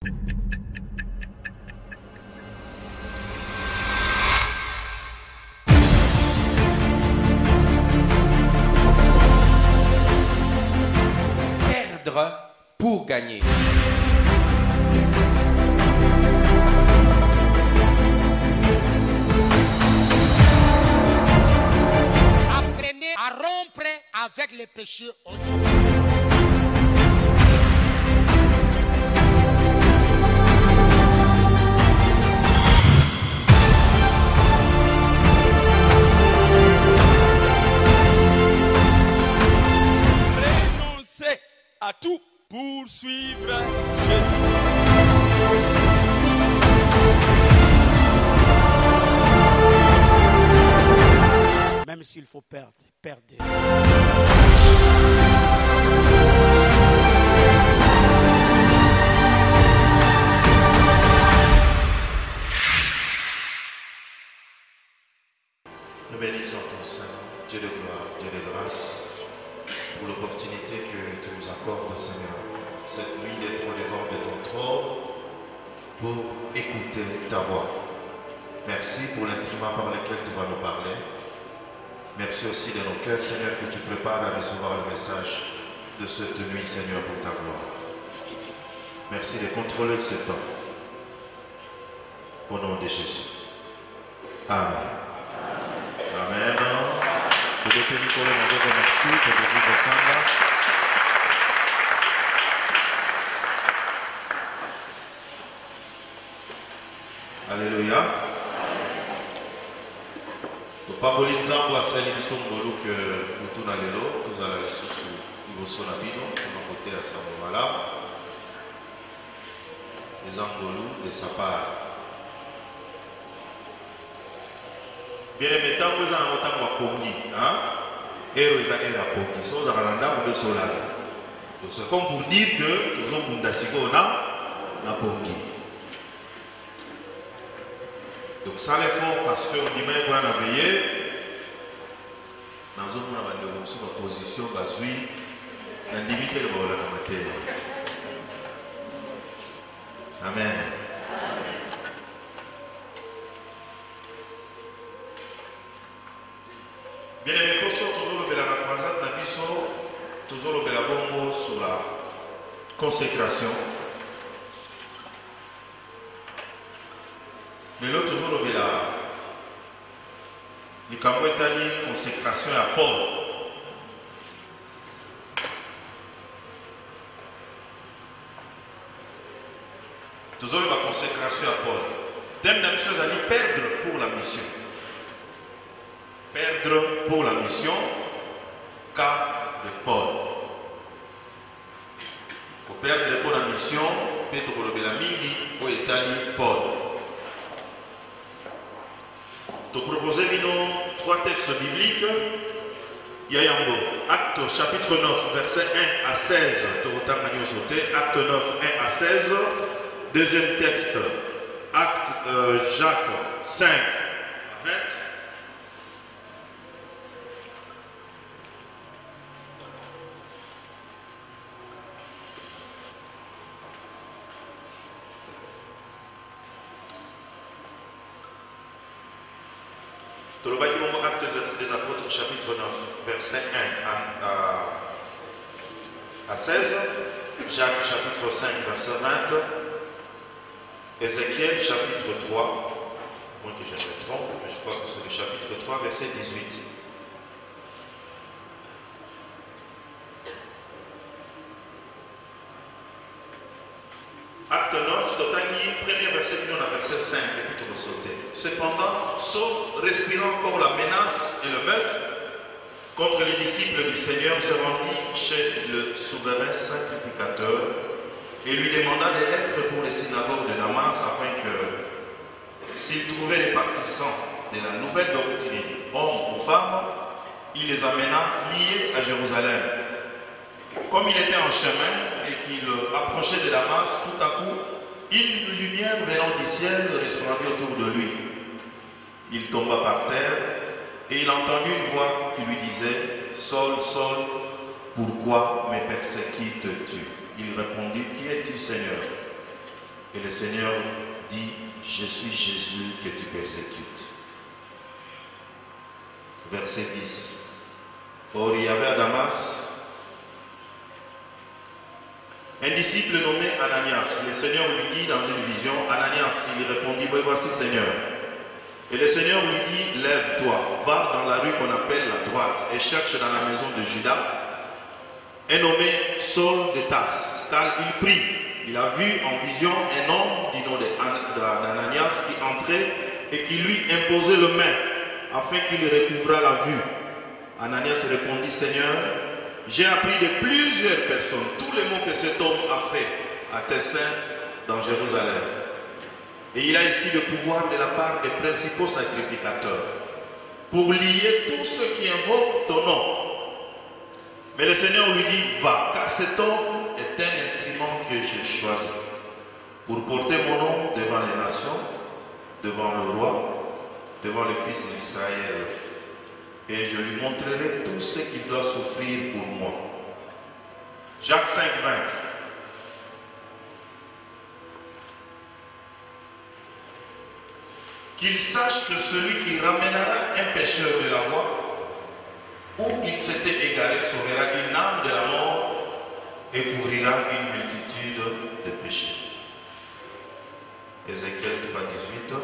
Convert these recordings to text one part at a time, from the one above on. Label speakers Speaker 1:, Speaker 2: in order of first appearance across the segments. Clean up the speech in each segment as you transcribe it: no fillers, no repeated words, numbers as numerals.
Speaker 1: Perdre pour gagner.
Speaker 2: Apprenez à rompre avec les péchés aujourd'hui.
Speaker 3: Renoncez à tout pour suivre Jésus.
Speaker 2: Même s'il faut perdre, perdez.
Speaker 4: Nous bénissons ton Seigneur, Dieu de gloire, Dieu de grâce, pour l'opportunité que tu nous accordes, Seigneur, cette nuit d'être au-devant de ton trône pour écouter ta voix. Merci pour l'instrument par lequel tu vas nous parler. Merci aussi de nos cœurs, Seigneur, que tu prépares à recevoir le message de cette nuit, Seigneur, pour ta gloire. Merci de contrôler ce temps. Au nom de Jésus. Amen. Amen. Je vais te dire merci pour le groupe de Kanga. Alléluia. Pamboli nzambo asali biso ngolu ke mutu na lelo tozala lisusu liboso na bino mpona kotela sango malamu eza ngolu de sa part. Bien-aimé, ntango eza nango ntango ya pongi ero eza ere ya pongi so ozala na ndako mpe solala. Donc c'est comme pour dire que tozobunda sikoyo na pongi. Donc ça l'effort parce qu'on dit même pour en veiller. Nous avons une position basée dans l'intimité de la matière. Amen. Bien aimé, pour ça, toujours le la croisade, toujours le bongo sur la consécration. Mais l'autre toujours le cambo est consécration à Paul. Toujours la consécration à Paul. Thème de la mission, c'est perdre pour la mission. Perdre pour la mission, cas de Paul. Pour perdre pour la mission, peut-être pour la mingi, pour étaler Paul. Te proposer trois textes bibliques. Yayambo, Acte chapitre 9, verset 1 à 16. Acte 9, 1 à 16. Deuxième texte, Jacques 5 à 20. Acte des apôtres, chapitre 9, verset 1 à 16. Jacques, chapitre 5, verset 20. Ézéchiel, chapitre 3. Moi que je me trompe, mais je crois que c'est le chapitre 3, verset 18. Acte 9, Totani, premier verset, verset 5, et puis tu vas sauter. Cependant, Saul, respirant encore la menace et le meurtre contre les disciples du Seigneur, se rendit chez le souverain sacrificateur et lui demanda des lettres pour les synagogues de Damas afin que, s'il trouvait les partisans de la nouvelle doctrine, hommes ou femmes, il les amena liés à Jérusalem. Comme il était en chemin et qu'il approchait de Damas, tout à coup, une lumière venant du ciel resplendit autour de lui. Il tomba par terre et il entendit une voix qui lui disait « Saul, Saul, pourquoi me persécutes-tu » Il répondit « Qui es-tu, Seigneur » Et le Seigneur dit, je suis Jésus que tu persécutes. Verset 10. Or, il y avait à Damas un disciple nommé Ananias. Le Seigneur lui dit dans une vision, Ananias, il répondit, oui, voici Seigneur. Et le Seigneur lui dit, lève-toi, va dans la rue qu'on appelle la droite et cherche dans la maison de Judas un nommé Saul de Tarse, car il prie. Il a vu en vision un homme du nom d'Ananias qui entrait et qui lui imposait le main afin qu'il recouvrât la vue. Ananias répondit, Seigneur, j'ai appris de plusieurs personnes tous les maux que cet homme a fait à tes saints dans Jérusalem. Et il a ici le pouvoir de la part des principaux sacrificateurs pour lier tous ceux qui invoquent ton nom. Mais le Seigneur lui dit, va, car cet homme est un instrument que j'ai choisi pour porter mon nom devant les nations, devant le roi, devant le fils d'Israël. Et je lui montrerai tout ce qu'il doit souffrir pour moi. Jacques 5, 20. Qu'il sache que celui qui ramènera un pécheur de la voie, où il s'était égaré, sauvera une âme de la mort et couvrira une multitude de péchés. Ézéchiel 3, 18.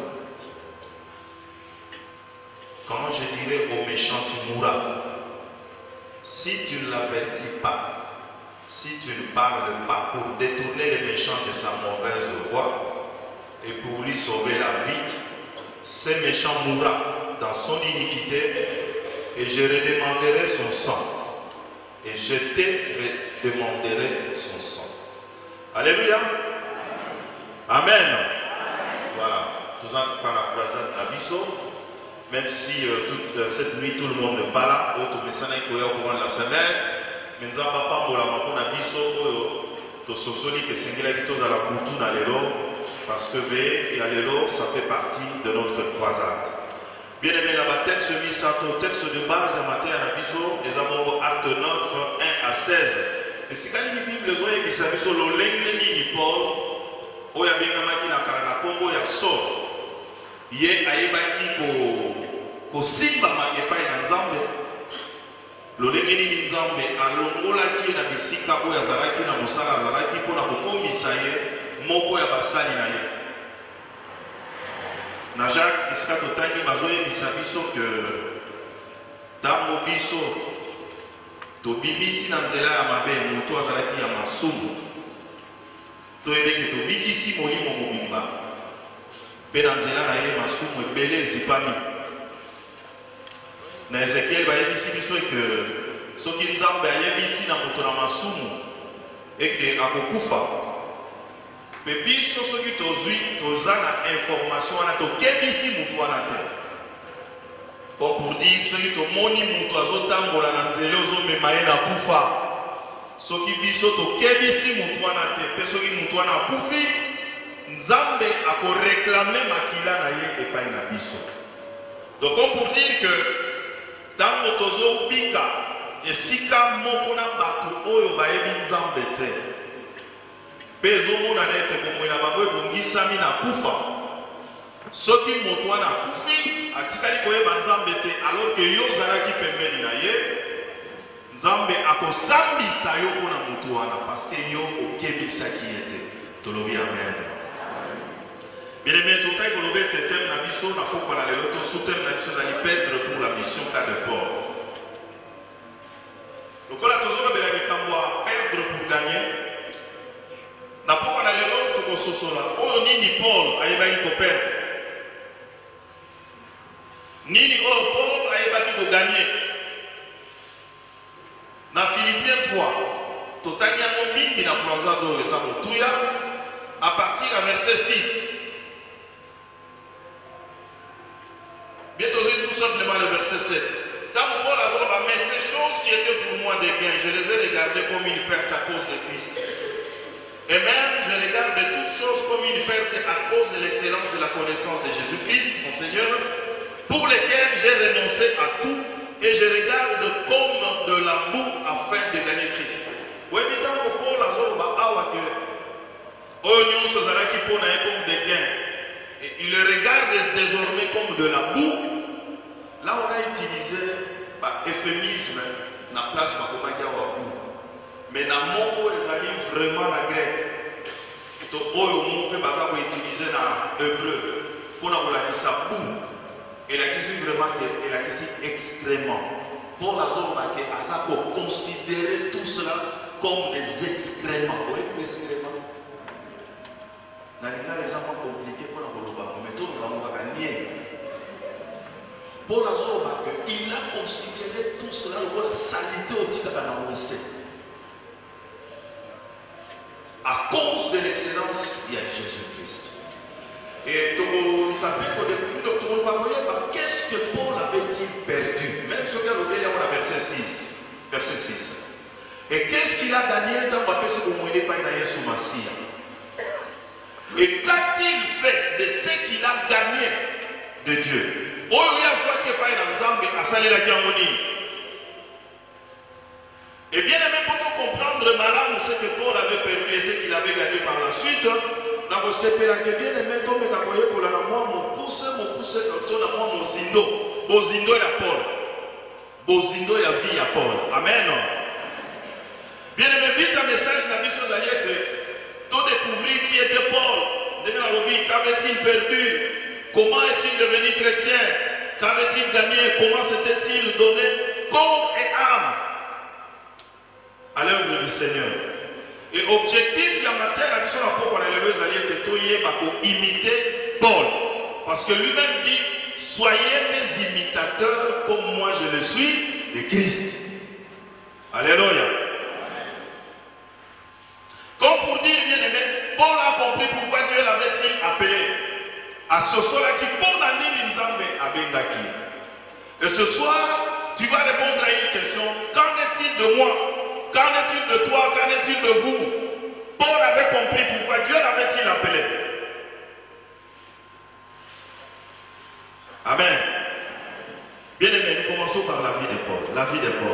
Speaker 4: Quand je dirai au méchant, tu mourras, si tu ne l'avertis pas, si tu ne parles pas pour détourner le méchant de sa mauvaise voie et pour lui sauver la vie, ce méchant mourra dans son iniquité et je redemanderai son sang. Et je te redemanderai son sang. Alléluia. Amen. Voilà. Tout ça par la croisade à Bisso. Même si toute cette nuit tout le monde n'est pas là, autre message est au courant de la semaine, mais nous n'avons pas pour la mapon à Bisso, to sosoli que Sengela qui tous à la boutou dans l'élo, parce que V et à l'élo, ça fait partie de notre croisade. Bien aimé, la texte mis ça au texte de base à matin à Bisso, les amours acte 9, 1 à 16. Et si quand il dit besoin de sa Bisso, le lengue ni Paul, ou ya bien qui na karana Congo ya sort. Ye ayebaki ko simba ma epai na Nzambe lolenge nini Nzambe alongolaki na bisika oyo azalaki na mosala azalaki mpona kokomisa ye moko ya basali na ye. Na Jacques esika totangi bazoyebisa biso ke ntango biso tobimisi na nzela ya mabe moto azalaki ya masumu toyebeke tobikisi molimo mobimba mpe na nzela na ye masumu ebele ezipami. Na Ezekiel bayebisi biso eke soki Nzambe ayebisi na moto na masumu eke akokufa, mpe biso soki tozwi toza na information wana tokebisi moto wana te. Pour dire soki tomoni moto azotambola na nzela ozomema ye na kufa, soki biso tokebisi moto wana te, mpe soki moto wana akufi Nzambe ako réclamer makila na ye epai na biso. Donc pour dire que tango tozo bika esika moko na bato oyo bayebi Nzambe te, pezo mona nete bomwela bango ebongisami na kufa, soki moto wana akufi atikali koyeba Nzambe te alors que yo ozalaki pembeni na ye, Nzambe akosambisa yo mpona moto wana parce que yo okebisaki ye te. Tolobi amen. Bien aimé, tout cas, il y a des thèmes dans la mission, il faut qu'on ait le soutien de la mission, d'aller perdre pour la mission cas de port. Donc, là, toujours, il y a des perdre pour gagner. N'a pas qu'on ait l'autre que ce soit là. Oh, ni Paul, il y a des perdre. Ni Paul, il y a des gagner. Dans Philippiens 3, tout à l'heure, il y a des croisades à partir du verset 6. Bientôt, tout simplement le verset 7. Tant Paul a dit, mais ces choses qui étaient pour moi des gains, je les ai regardées comme une perte à cause de Christ. Et même, je regarde toutes choses comme une perte à cause de l'excellence de la connaissance de Jésus-Christ, mon Seigneur, pour lesquels j'ai renoncé à tout et je regarde comme de l'amour afin de gagner Christ. Oui, mais tant que Paul a dit, Oignon Sozaraki Ponae comme des gains. Et il le regarde désormais comme de la boue. Là, on a utilisé euphémisme na place Makomagia Wabu. Mais dans le monde, ils arrivent vraiment la grec. Donc, on peut utiliser dans l'hébreu pour la sa boue. Et la question vraiment qu'elle a dit extrêmement. Pour la zone pour considérer tout cela comme des excréments. Vous voyez les excréments? Dans les cas, les enfants compliqués pour la Boloba. Mais tout le monde va gagner. Pour la zone, il a considéré tout cela comme la saleté au titre de la à cause de l'excellence, il y a Jésus-Christ. Et qu'est-ce que Paul avait-il perdu? Même ce qu'il a dit, on a verset 6. Verset 6. Et qu'est-ce qu'il a gagné dans le ce qu'on ne pas sous Massia? Et qu'a-t-il fait de ce qu'il a gagné de Dieu? Oh, il y a soit qui est pas dans Zambé, à saler la Kiamoni. Et bien aimé, pour comprendre malade ce que Paul avait perdu et ce qu'il avait gagné par la suite, dans le CPLA, bien aimé, comme il a voyé pour la moi, mon pouce, mon zindo. Bozindo et Paul. Bozindo et la vie à Paul. Amen. Bien aimé, vite un message, la mission d'Aliette, tout découvrir qui était Paul. Dès la vie, qu'avait-il perdu? Comment est-il devenu chrétien? Qu'avait-il gagné? Comment s'était-il donné corps et âme à l'œuvre du Seigneur? Et objectif, il y a matin, la mission pour qu'on ait les alliés pour imiter Paul. Parce que lui-même dit, soyez mes imitateurs comme moi je le suis de Christ. Alléluia. Comme pour dire, bien aimé, Paul a compris pourquoi Dieu l'avait-il appelé à ce soir qui pour la ligne Nzambe à Bengaki. Et ce soir, tu vas répondre à une question. Qu'en est-il de moi? Qu'en est-il de toi? Qu'en est-il de vous? Paul avait compris pourquoi Dieu l'avait-il appelé. Amen. Bien aimé, nous commençons par la vie de Paul. La vie de Paul.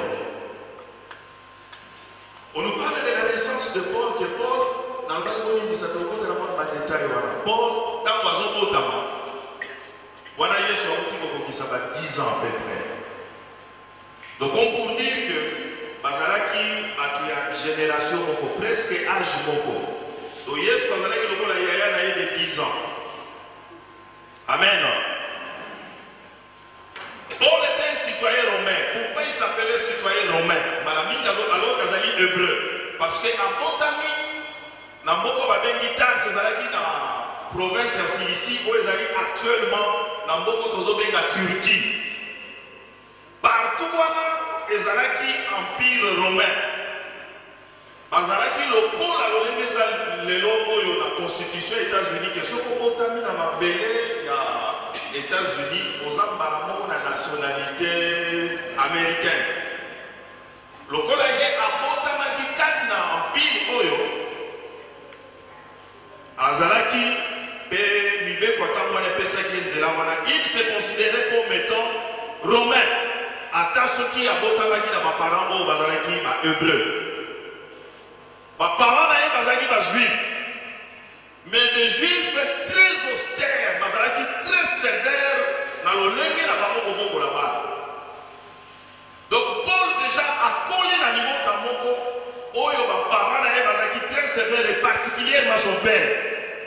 Speaker 4: On nous parle de la naissance de Paul, que Paul, dans le Bible, il s'est trouvé dans le détail. Paul, dans l'oiseau notamment, voilà, il y a un petit peu qui s'appelle 10 ans à peu près. Donc, on peut dire que Bazalaki a une génération presque âge moko. Donc, yes, Bazalaki a de 10 ans. Amen. Paul était un citoyen romain. Pourquoi il s'appelait citoyen romain? Alors qu'il est hébreu. Parce qu'en Botami, dans beaucoup de guitare, c'est ça qui dans la province de Cilicie, où ils arrivent actuellement dans beaucoup de Turquie. Partout, ils arrivent empire romain. Bazalaki local alors les locaux de la constitution des États-Unis que ce qu'on a mis dans ma belé les États-Unis aux ambaramons la nationalité américaine. Local est à Botamaki Katina empire oyo. Azalaki pe mibe kwatamwa ne pesa kinzela wana il se considérait comme étant romain. Ata ceux qui a Botamaki na ba parents o bazalaki ba hébreu. Mes parents sont juifs, mais des juifs très austères, très sévères dans le langue là-bas. Donc Paul déjà a collé dans le niveau d'Amoko, où mes parents sont très sévères et particulièrement son père.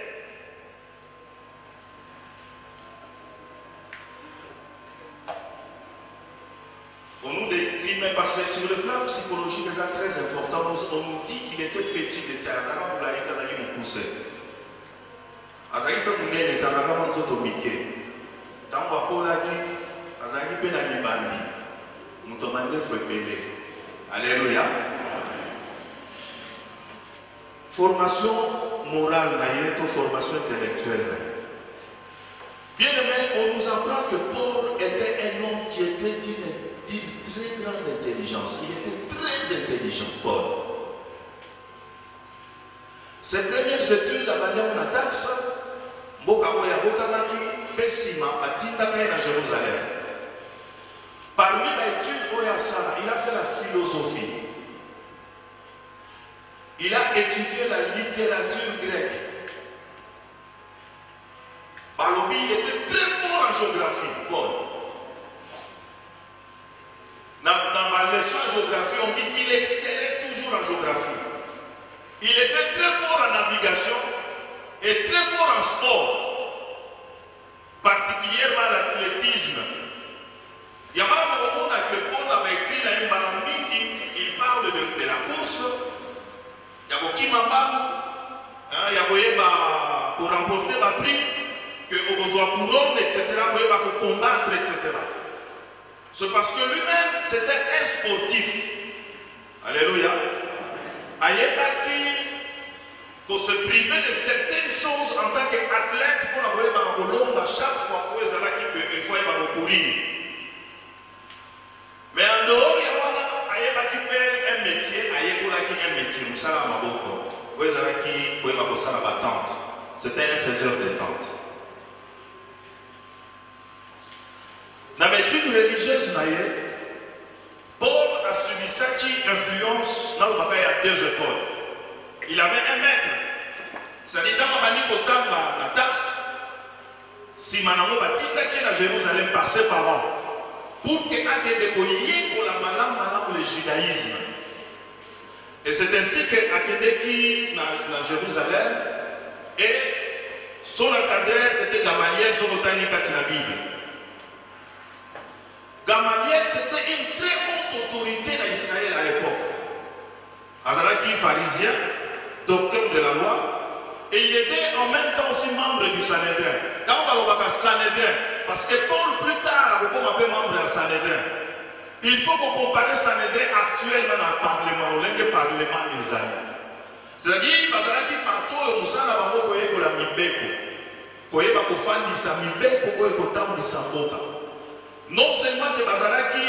Speaker 4: On nous décrit même parce que sur le plan psychologique, c'est très important. On nous dit qu'il était petit de Tazaka pour la Tazaki mon cousin. Azaki peut nous dire Tazaka mon zoto Miké. Tant qu'on a Paul dit, Azaki peut nous bandi. Nous te demandons faut payer. Alléluia. Formation morale, formation intellectuelle. Bien aimé, on nous apprend que Paul était un homme qui était d'une très grande intelligence. Il était très intelligent, Paul. Ses premières études à Banyamatax, Bokamoya Bokanaki, Pessima, à Tindakaï à Jérusalem. Parmi les études Oyasana, il a fait la philosophie. Il a étudié la littérature grecque. il était très fort en géographie, Paul. Dans ma leçon de géographie, on dit qu'il excellait toujours en géographie. Il était très fort en navigation et très fort en sport, particulièrement l'athlétisme. Il y a un que Paul avait écrit dans un balambiki, il parle de la course. Il y a beaucoup il y a pour remporter ma prix, que vous besoin couronne, etc., pour combattre, etc. C'est parce que lui-même, c'était un sportif. Alléluia. Pour se priver de certaines choses en tant qu'athlète, pour avoir à chaque fois qu'il faut courir. Mais en dehors, il y a un métier, c'était un faiseur de tente. Dans l'étude religieuse, Paul a subi ça qui influence, là où il y a deux écoles. Il avait un maître. C'est-à-dire, dans la taxe, si Manamo Batika qui est à Jérusalem par ses parents, pour qu'il y ait pour la pour le judaïsme. Et c'est ainsi qu'Akedeki dans Jérusalem, et son encadreur c'était Gamaliel, son botanique à la Bible. Gamaliel c'était une très haute autorité dans Israël à l'époque. Azaraki pharisien, docteur de la loi, et il était en même temps aussi membre du Sanhédrin. Quand on va au Sanhédrin, parce que Paul plus tard a beaucoup membre du Sanhédrin. Il faut qu'on compare Sanhédrin actuellement dans le Parlement, le Parlement des amis. C'est-à-dire, parce que partout, on sait que la Mibeko, qu'on est pas fan de sa Mibeko, qu'on est content de sa boca. Non seulement que Bazalaki,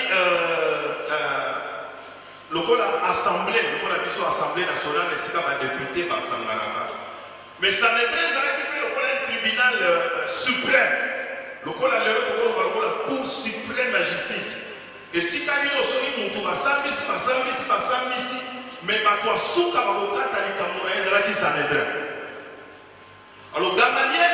Speaker 4: l'Assemblée, l'Assemblée nationale, c'est comme un député, mais Sanhédrin, c'est un tribunal suprême. La Cour suprême de justice. Et si tu as dit que tu as mais tu as souka qui Sanhédrin. Alors Gamaliel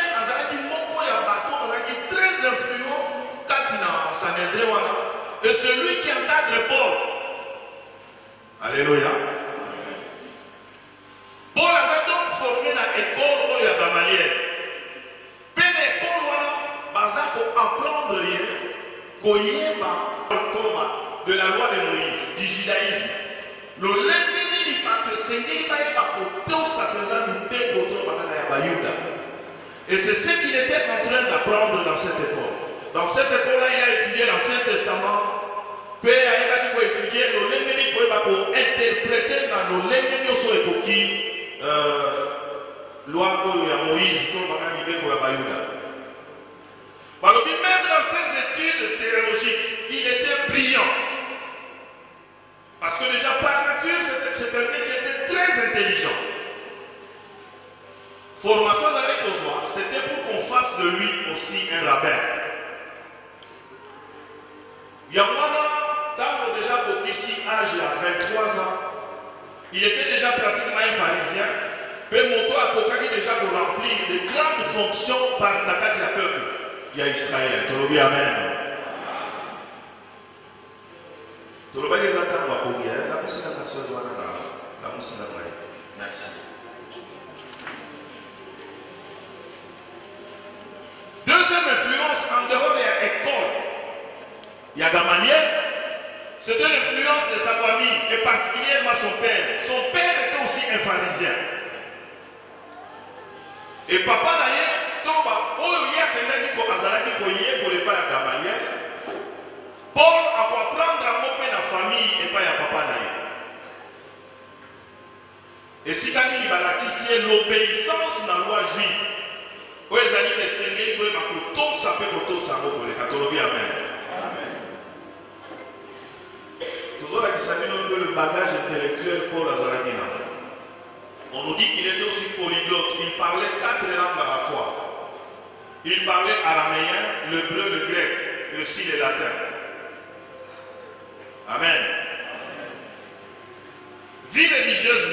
Speaker 4: est très influent quand il a Sanhédrin et celui qui encadre Paul. Alléluia. Paul a donc formé dans l'école de Gamaliel. Mais l'école pour apprendre de la loi de Moïse, du judaïsme. Le lendemain, il va te saigner, et c'est ce qu'il était en train d'apprendre dans cette école. Dans cette école-là, il a étudié l'Ancien Testament. Puis il a étudié le lendemain pour interpréter dans le lendemain loi de Moïse, même dans ses études théologiques, il était brillant. Parce que déjà par nature, c'est quelqu'un qui était très intelligent. Formation avec Oswa, c'était pour qu'on fasse de lui aussi un rabbin. Yamana, tant déjà pour ici, âge à 23 ans, il était déjà pratiquement un pharisien. Mais Moto a Kokaki déjà pour remplir de grandes fonctions par la carte du peuple. Il y a Israël. Tolobi Amen. Tolobi les attentes va pour guérir. La musique de la sœur la musique de la maille. Merci. Deuxième influence en dehors de l'école. Il y a Gamaliel. C'était l'influence de sa famille et particulièrement son père. Son père était aussi un pharisien. Et papa d'ailleurs, Paul a pour prendre à mon père la famille et pas à papa d'ailleurs. Et si quand il va c'est l'obéissance dans la loi juive. Quand ils allaient les Seigneurs, ils vont tout ça peut tout ça pour les catholiques. Amen. Toujours la qui le bagage intellectuel pour la Zarakina. On nous dit qu'il était aussi polyglotte. Il parlait 4 langues à la fois. Il parlait araméen, l'hébreu, le grec et aussi le latin. Amen. Vie religieuse,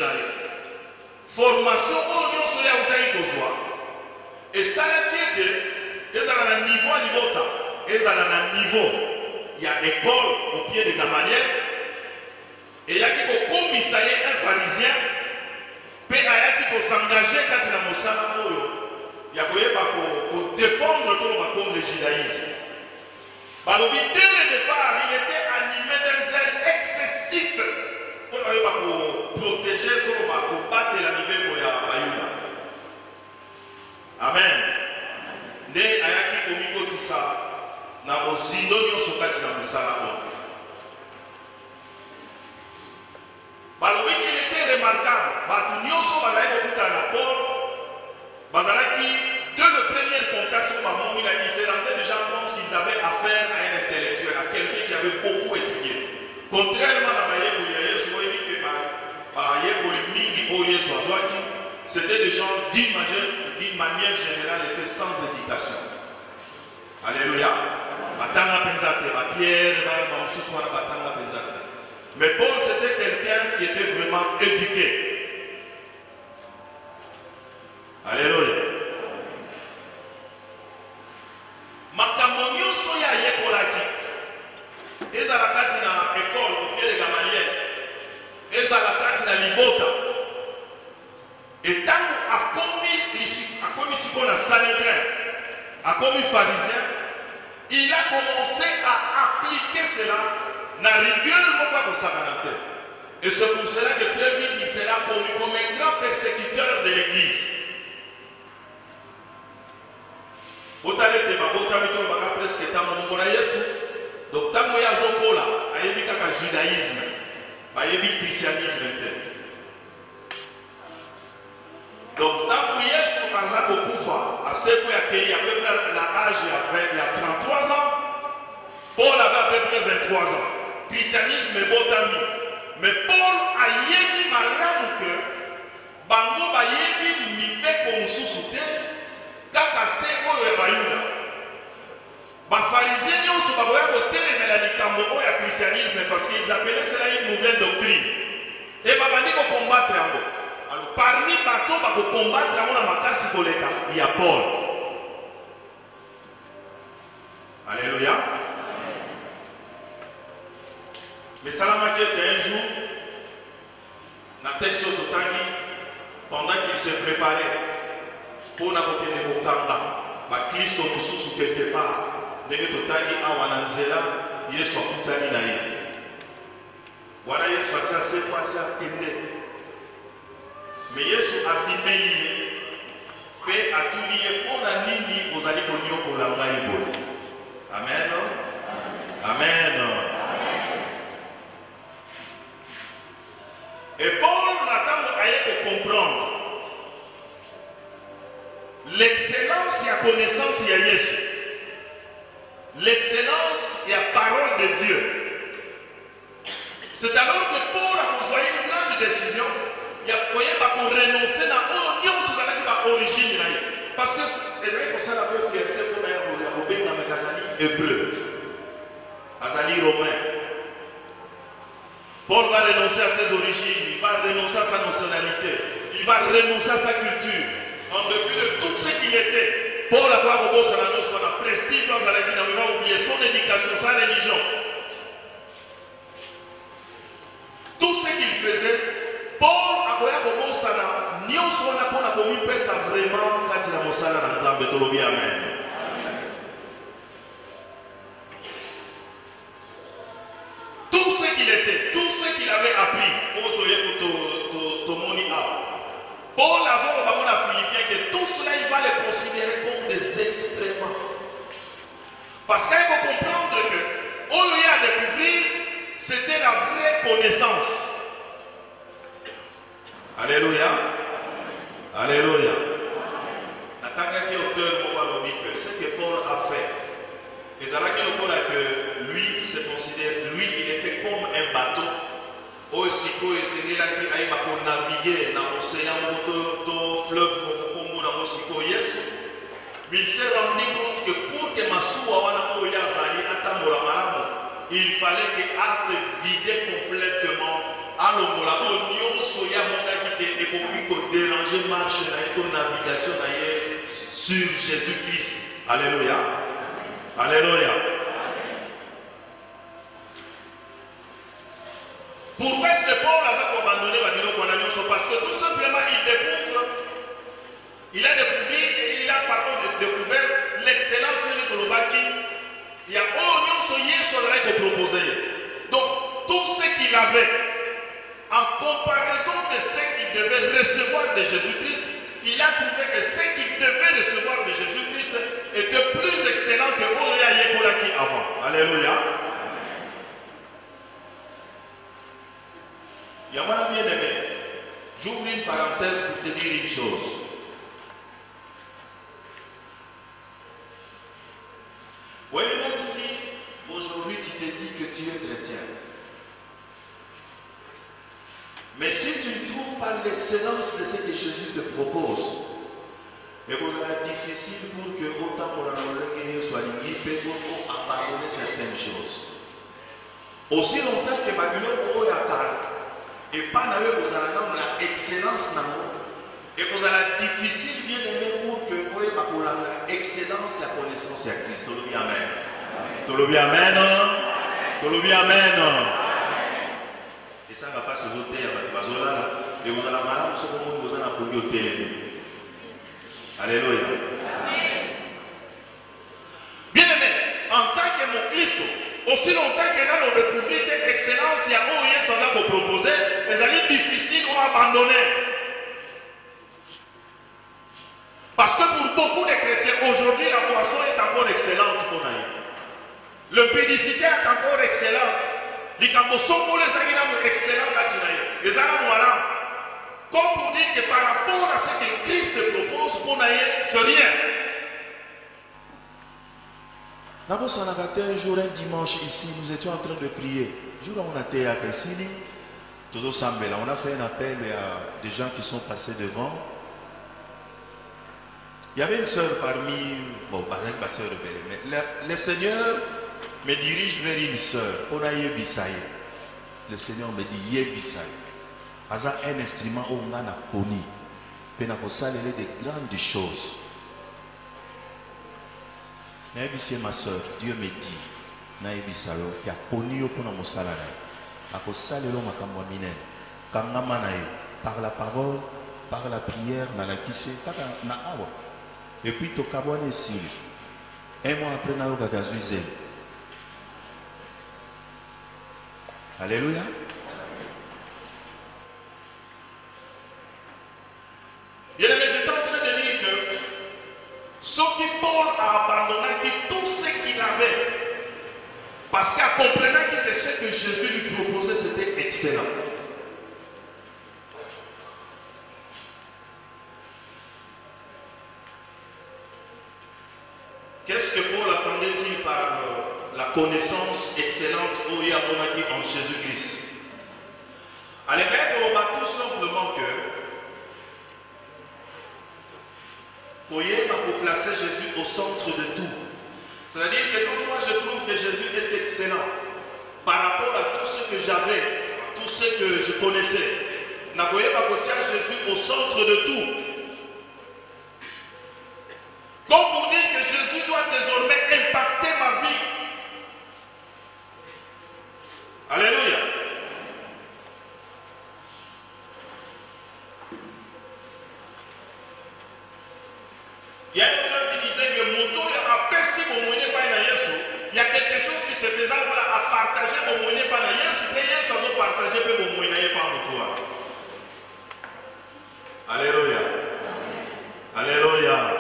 Speaker 4: formation, on y a et ça a été niveau à l'ibota. Et ça a niveau. Il y a école au pied de Gamaliel. Et il y a qui commissaire un pharisien. Puis il y a qui s'engager quand il a Moussana Moyo. Il y a pour défendre tout le monde comme le judaïsme. Dès le départ, il était animé d'un zèle excessif pour protéger tout le monde, pour battre la Bible pour Bayuda. Amen. Ne ayaki komiko tisa na ozindo nyoso kati na misala. Balobi qu'il était remarquable. Batu nyoso bazali kokuta na Paul. Bazalaki dès le premier contact sur Mamon, il s'est rendu des gens pensent qu'ils avaient affaire à un intellectuel, à quelqu'un qui avait beaucoup étudié. Contrairement à Baye Yesu, c'était des gens d'une manière générale étaient sans éducation. Alléluia. Mais Paul c'était quelqu'un qui était vraiment éduqué. Alléluia. Makamonio soya yekolaki. Ezalakati na école au pied de Gamaliel. Ezalakati na libota. Et tant a commis ce qu'on a Sanhédrin, a commis pharisien, il a commencé à appliquer cela dans la rigueur de sa volonté. Et c'est pour cela que très vite il sera connu comme un grand persécuteur de l'église. Otalete babota mito baka presque tant mon na Yesu. Donc tant moya zokola ayebi kaka judaïsme, ayebi christianisme te. Donc tant que Yesu kaza kokufa, à ce point qu'il y a à peu près l'âge il y a 33 ans, Paul avait à peu près 23 ans. Christianisme est botami. Mais Paul a yebi malamu que bango ba yebi mibeko mususu te. Kaka se oyo bayuda bapharisien nyonso bakoya kotelemela likambo oyo ya christianisme parce qu'ils appelaient cela une nouvelle doctrine et babandi combattre yango. Alors parmi bato combattre yango na makasi koleka ya Paul. Alléluia. Mais salamaki était un jour na texte totangi pendant qu'il se préparait pour n'avoir Kristo mususu quelque part ndenge totali awa na nzela Yesu akutani na ye wana Yesu asase kwasi akende mais Yesu abimeli ye pe atuli ye mpona nini ozali koniokola ngai boye. Amen. Amen. Et Paul ntango aye comprendre l'excellence et la connaissance de Jésus. L'excellence et la parole de Dieu. C'est alors que Paul a envoyé une grande décision. Il a pour renoncer à l'origine. Parce que c'est pour ça que la fierté pour les hébreux. Azali romain. Paul va renoncer à ses origines. Il va renoncer à sa nationalité. Il va renoncer à sa culture. En dépit de tout ce qu'il était, Paul a pas oublié son prestige, il va oublier son éducation, sa religion. Tout ce qu'il faisait, Paul a oublié son nion soit pour la commune ça vraiment quand il a mosala dans Nzambe tolobi amen. Tout ce qu'il était, tout ce qu'il avait appris, pour moni a. Paul a dit Philippiens que tout cela, il va les considérer comme des excréments. Parce qu'il faut comprendre que, au lieu de découvrir, c'était la vraie connaissance. Alléluia. Alléluia. Ce que Paul a fait, et ça que lui se considère, lui, il était comme un bateau. Aussi, il a naviguer dans l'océan, dans le fleuve, mais il s'est rendu compte que pour que il fallait que se vider complètement. Déranger marche dans navigation sur Jésus-Christ. Alléluia. Alléluia. Pourquoi est-ce que Paul a abandonné Babylone? Parce que tout simplement il a découvert l'excellence de Tolobaki. Il y a proposé. Donc tout ce qu'il avait en comparaison de ce qu'il devait recevoir de Jésus-Christ, il a trouvé que ce qu'il devait recevoir de Jésus-Christ était plus excellent que Oya Yekolaki avant. Alléluia. Il y a un bien aimé. J'ouvre une parenthèse pour te dire une chose. Oui, même si aujourd'hui tu te dis que tu es chrétien, mais si tu ne trouves pas l'excellence de ce que Jésus te propose, et vous allez difficile pour que autant pour la soit lié, pour abandonner certaines choses. Aussi longtemps que Babylone est calme, et pas vous allez dans l'excellence et vous allez difficile bien aimer pour que vous ayez l'excellence et la connaissance de Christ. Tolobi amen. Tolobi amen. Tolobi amen. Et ça ne va pas se jeter et vous allez malade, vous allez produire au télé. Alléluia. Bien aimé, en tant que mon Christ, aussi longtemps que dans nos découvertes d'excellence, il y a rien sur la proposer, les amis difficiles ont abandonné. Parce que pour beaucoup de chrétiens, aujourd'hui, la boisson est encore excellente pour nous. Le publicité est encore excellente. Les cambossons, les amis, excellents à Tinaï. Les amis, voilà. Comme pour dire que par rapport à ce que Christ propose pour nous, c'est rien. D'abord, ça a été un jour, un dimanche ici, nous étions en train de prier. Le jour où on a été à Kessini, on a fait un appel à des gens qui sont passés devant. Il y avait une sœur parmi, bon, pas une sœur rebelle, mais le Seigneur me dirige vers une sœur, on a Yebisaï. Le Seigneur me dit Yebisaï. C'est un instrument où on a poni. Puis on a des grandes choses. Naïbissé ma soeur, Dieu me dit, Naïbissalo, qui a poni pour nos salariés. A cause salero makamwamine, kangamanae, par la parole, par la prière, na la kisse, na awa. Et puis to kabwane ici. Un mois après na yoga gazuize. Alléluia. Bien aimé, j'étais en train de dire que ce qui Paul a abandonné tout ce qu'il avait, parce qu'en comprenant que ce que Jésus lui proposait, c'était excellent. Qu'est-ce que Paul attendait-il par la connaissance excellente au Yamonaki en Jésus-Christ? À l'époque, on va tout simplement que Oye va placer Jésus au centre de tout. C'est-à-dire que comme moi je trouve que Jésus est excellent par rapport à tout ce que j'avais, à tout ce que je connaissais, Naboye va mettre Jésus au centre de tout. Comme pour dire que Jésus doit désormais impacter ma vie. Alléluia. Il y a un auteur qui disait que mon tour a perçu mon moyen par Yesu. Il y a quelque chose qui se faisait à partager mon moyen par Yesu, mais Yesu a partagé mon moyen par toi. Alléluia. Alléluia.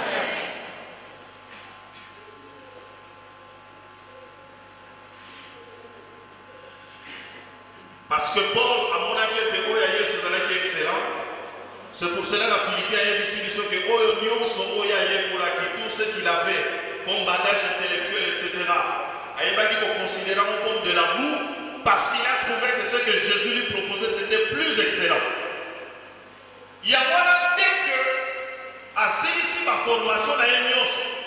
Speaker 4: Parce que Paul, à mon avis, était excellent. C'est pour cela que la Philippiens a dit que tout ce qu'il avait comme bagage intellectuel, etc. Il va dire qu'on considérait comme de l'amour parce qu'il a trouvé que ce que Jésus lui proposait, c'était plus excellent. Il y a voilà dès que à ici ma formation dans l'Union.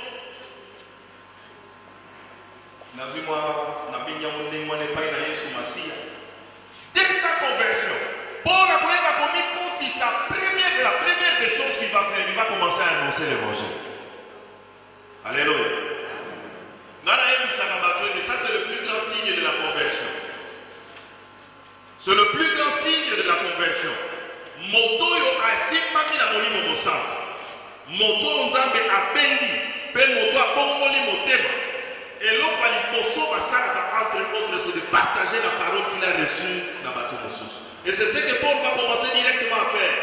Speaker 4: Dès sa conversion, Paul a commis compte la première des choses qu'il va faire, il va commencer à annoncer l'évangile. Alléluia. moto nzambe abengi pe moto abongoli motema eloko liboso basalaka entre autres c'est de partager la parole qu'il a reçue na bato mosusu. Et c'est ce que Paul va commencer directement à faire.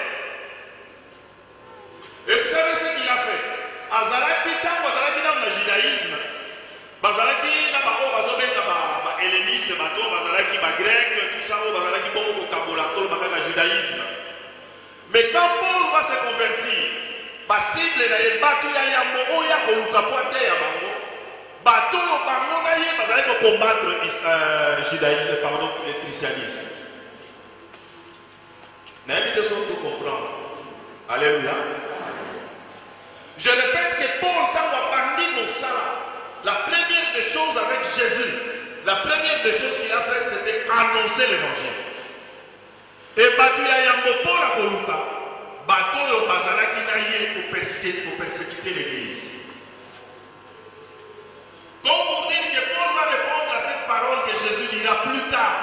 Speaker 4: Et vous savez ce qu'il a fait? Azalaki tango azalaki dans le judaïsme, bazalaki na ba o bazobenga ba helléniste bato bazalaki ba grec tout ça o bazalaki bongo ko kabola to ba judaïsme. Mais quand Paul va se convertir, ba cible na ye bato ya yambo oya ko luka poate ya bango, bato yo bango na ye bazalaki ko combattre judaïsme pardon le christianisme. N'invite son pour comprendre. Alléluia. Je répète que Paul, quand on a parlé de ça, la première des choses avec Jésus, la première des choses qu'il a faites, c'était annoncer l'évangile. Et Batouya Yambo Paul a Koluka, Batou yo Bazala qui n'a pour persécuter l'église. Comme pour dire que Paul va répondre à cette parole que Jésus dira plus tard,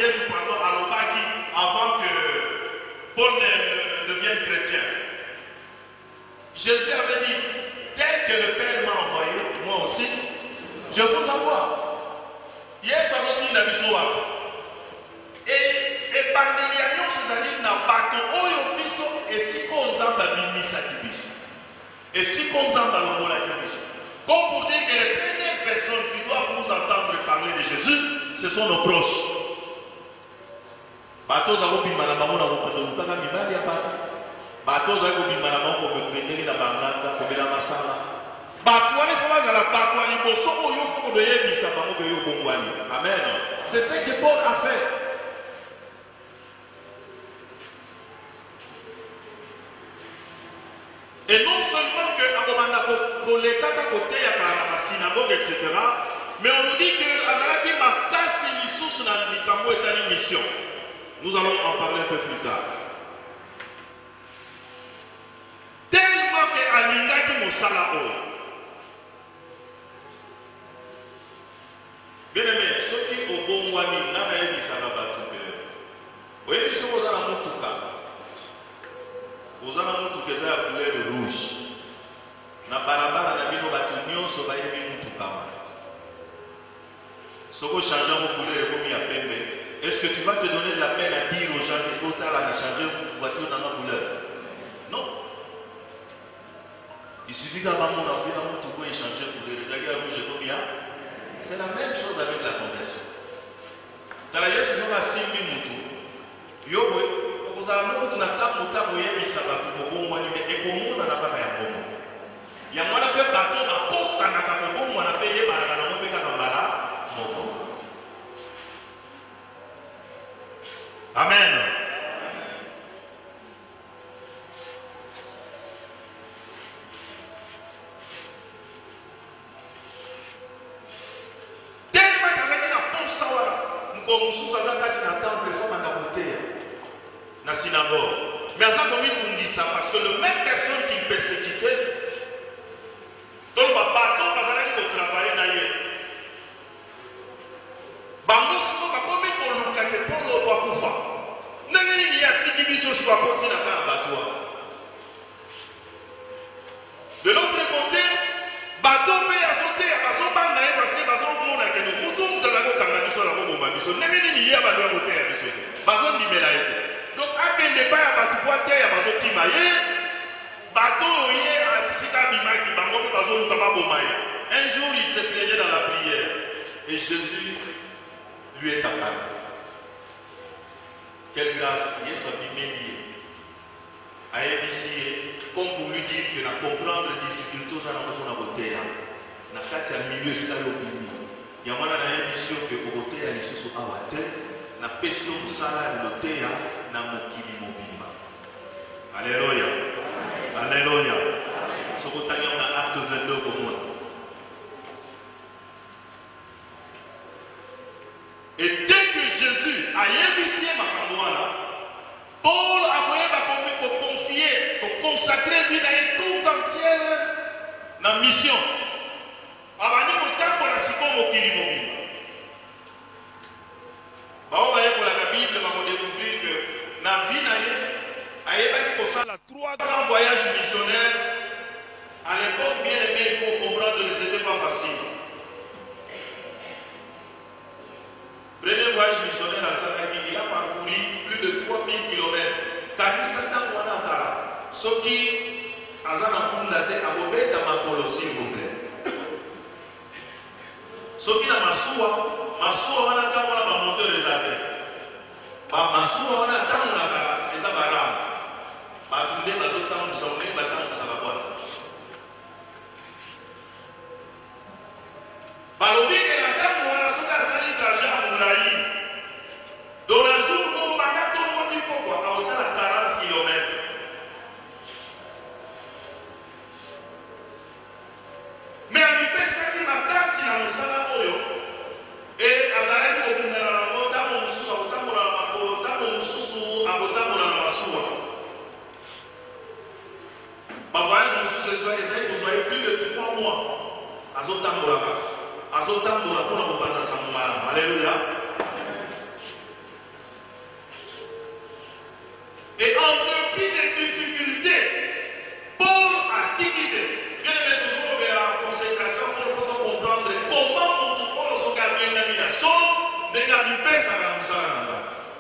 Speaker 4: avant que Paul ne devienne chrétien. Jésus avait dit, tel que le Père m'a envoyé, moi aussi, je vous envoie. Hier soir, il a vu ça. Et Bandeliano, c'est-à-dire, n'a pas de oyo biso, et si qu'on zamba bimisa qui biso. Et si qu'on zamba l'ongola qui biso. Comme pour dire que les premières personnes qui doivent nous entendre parler de Jésus, ce sont nos proches. Bato za kobima na bango na kokando kaka mibali ya bato. Bato za kobima na bango kokendeli na banganga kobela masala. Bato wana fo bazala bato ali boso oyo fo ko yebisa bango ke yo bongwani. Amen. C'est ce que Paul a fait. Et non seulement que akomanda kolekaka kote ya na synagogue etc. Mais on nous dit que azalaki makasi lisusu na likambo etali mission. Nous allons en parler un peu plus tard. Tellement que alingaki mosala oyo. Bien aimé, soki obongwani nana yebisaka bato ke oyebi soki oza na motuka eza ya couleur rouge na balabala na bino bato nyonso bayebi motuka wana soki ochange yango couleur ekomi ya pembe. Est-ce que tu vas te donner de la peine à dire aux gens que l'autre a changé une voiture dans ma couleur? Non. Il suffit qu'avant mon enfant, tout peut échanger pour les aguets rouges et combien? C'est la même chose avec la conversion. Dans la Yesu, je vais signer mon tour. Yo, vous allez me dire que la table, ça va tout bon, moi, mais et comment on n'a pas fait un bon. Il y a moi, le bateau, ma poste, ça n'a pas fait un bon, on a payé, on a payé un bala, mon. Amen. Tellement que na ponsa wala mukomususu azakati na temple fo manda koteya na synagogue. Mais ça comme tungisa parce que le même personne qui persécutait dans le bateau bazalaki ko travailler na ye. Bango siko bakomi ko luka te polo fa kufa. Nani ya tiki biso siko akoti na ka bateau. De l'autre côté, bateau pe ya sauter bazo banga ye parce que bazo mona ke no mutu mutala ko kanga biso la ko bomba biso. Nani ya ba do ko te ya biso. Bazo ndimela ete. Donc akende pa ya bateau kwa te ya bazo kima ye. Bateau ye sika bimaki bango pe bazo luka ba bomba ye. Un jour il se plaignait dans la prière et Jésus lui est apparu. Quelle grâce, il soit humilié. A ici, comme pour lui dire que na comprendre les difficultés aux alentours de la beauté, na kati ya milieu c'est là le milieu. Il y a moi na émission que beauté ya lisusu awate, na peso musala loté ya na mokili mobimba. Alléluia. Alléluia. Sokotanya on a acte 22 comme moi. Et dès que Jésus a yébissé ma cambouana, Paul a confié, consacrer vie tout entière dans la mission. Avant de temps la siko mokili mobimba. Bao baye pour la Bible va découvrir que na vie na ye ayebaki kosala 3 grands voyages missionnaires Nakobeta makolo s'il vous plaît. Soki na masuwa wana ntango na bamoteur eza te. Masuwa wana ntango na kala eza barama. Bato nde bazotambusa monei batambusaka bwata. Balobi ke na ntango wana soki asali trajet ya molai. Dans la jour où baka tomboti pokwa aosala 40 km. Mais amipesaki makasi na mosala oyo e azalaki kobundela nango ntango mosusu akotambola na makolo ntango mosusu akotambola na masuwa. Bavoyage mosusu ezali kozwa ye plus de 3 mois azotambola mpona kopanza sango malamu. Alléluia. Et en dépit des difficultés, Paul a timidé. Bien aimé, toujours la consécration pour comprendre comment on te prend ce qu'a bien aimé à son, mais qu'à lui paie ça va nous faire.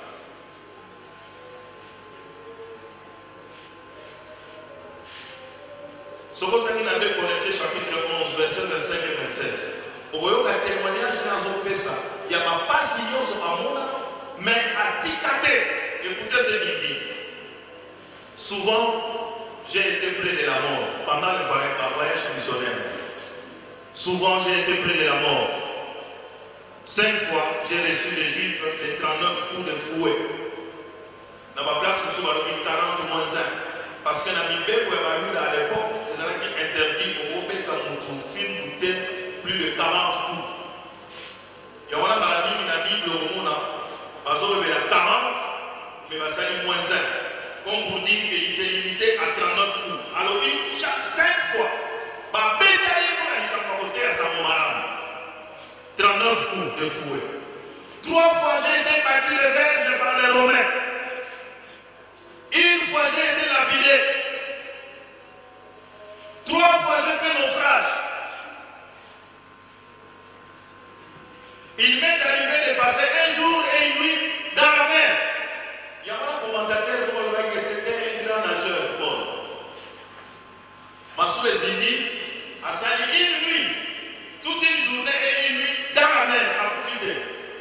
Speaker 4: Ce qu'on a dit dans 2 Corinthiens chapitre 11, verset 25 et 27. Au voyons qu'un témoignage dans un pesa, il y a ma passion sur Amona, mais à Tikate. Écoutez ce qu'il dit. Souvent, j'ai été près de la mort pendant le voyage missionnaire. Souvent, j'ai été près de la mort. 5 fois, j'ai reçu des Juifs les 39 coups de fouet. Dans ma place, je suis à 40 moins 1. Parce que dans ma Bible, à l'époque, ils avaient interdit au Robert dans notre film goûter plus de 40 coups. Il y a la Bible au monde, il y a 40, mais il y a moins 1. Comme pour dire qu'il s'est limité à 39 coups. Alors, chaque 5 fois, ma bétail il a porté à sa maman. 39 coups de fouet. 3 fois, j'ai été battu le verge par les Romains. 1 fois, j'ai été lapidé. 3 fois, j'ai fait naufrage. Il m'est arrivé de passer 1 jour et 1 nuit dans la mer. Il y a un commentateur pour le que c'était un grand nageur, Paul. Massou Ezini a sali 1 nuit, toute une journée et 1 nuit dans la mer à profiter.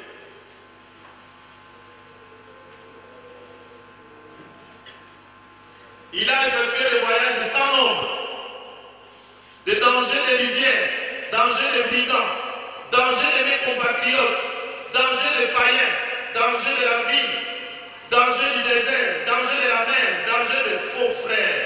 Speaker 4: Il a effectué le voyage sans nombre, de dangers de rivières, dangers de brigands, dangers de mes compatriotes, dangers de païens, dangers de la vie. Danger du désert, danger de la mer, danger de faux frères.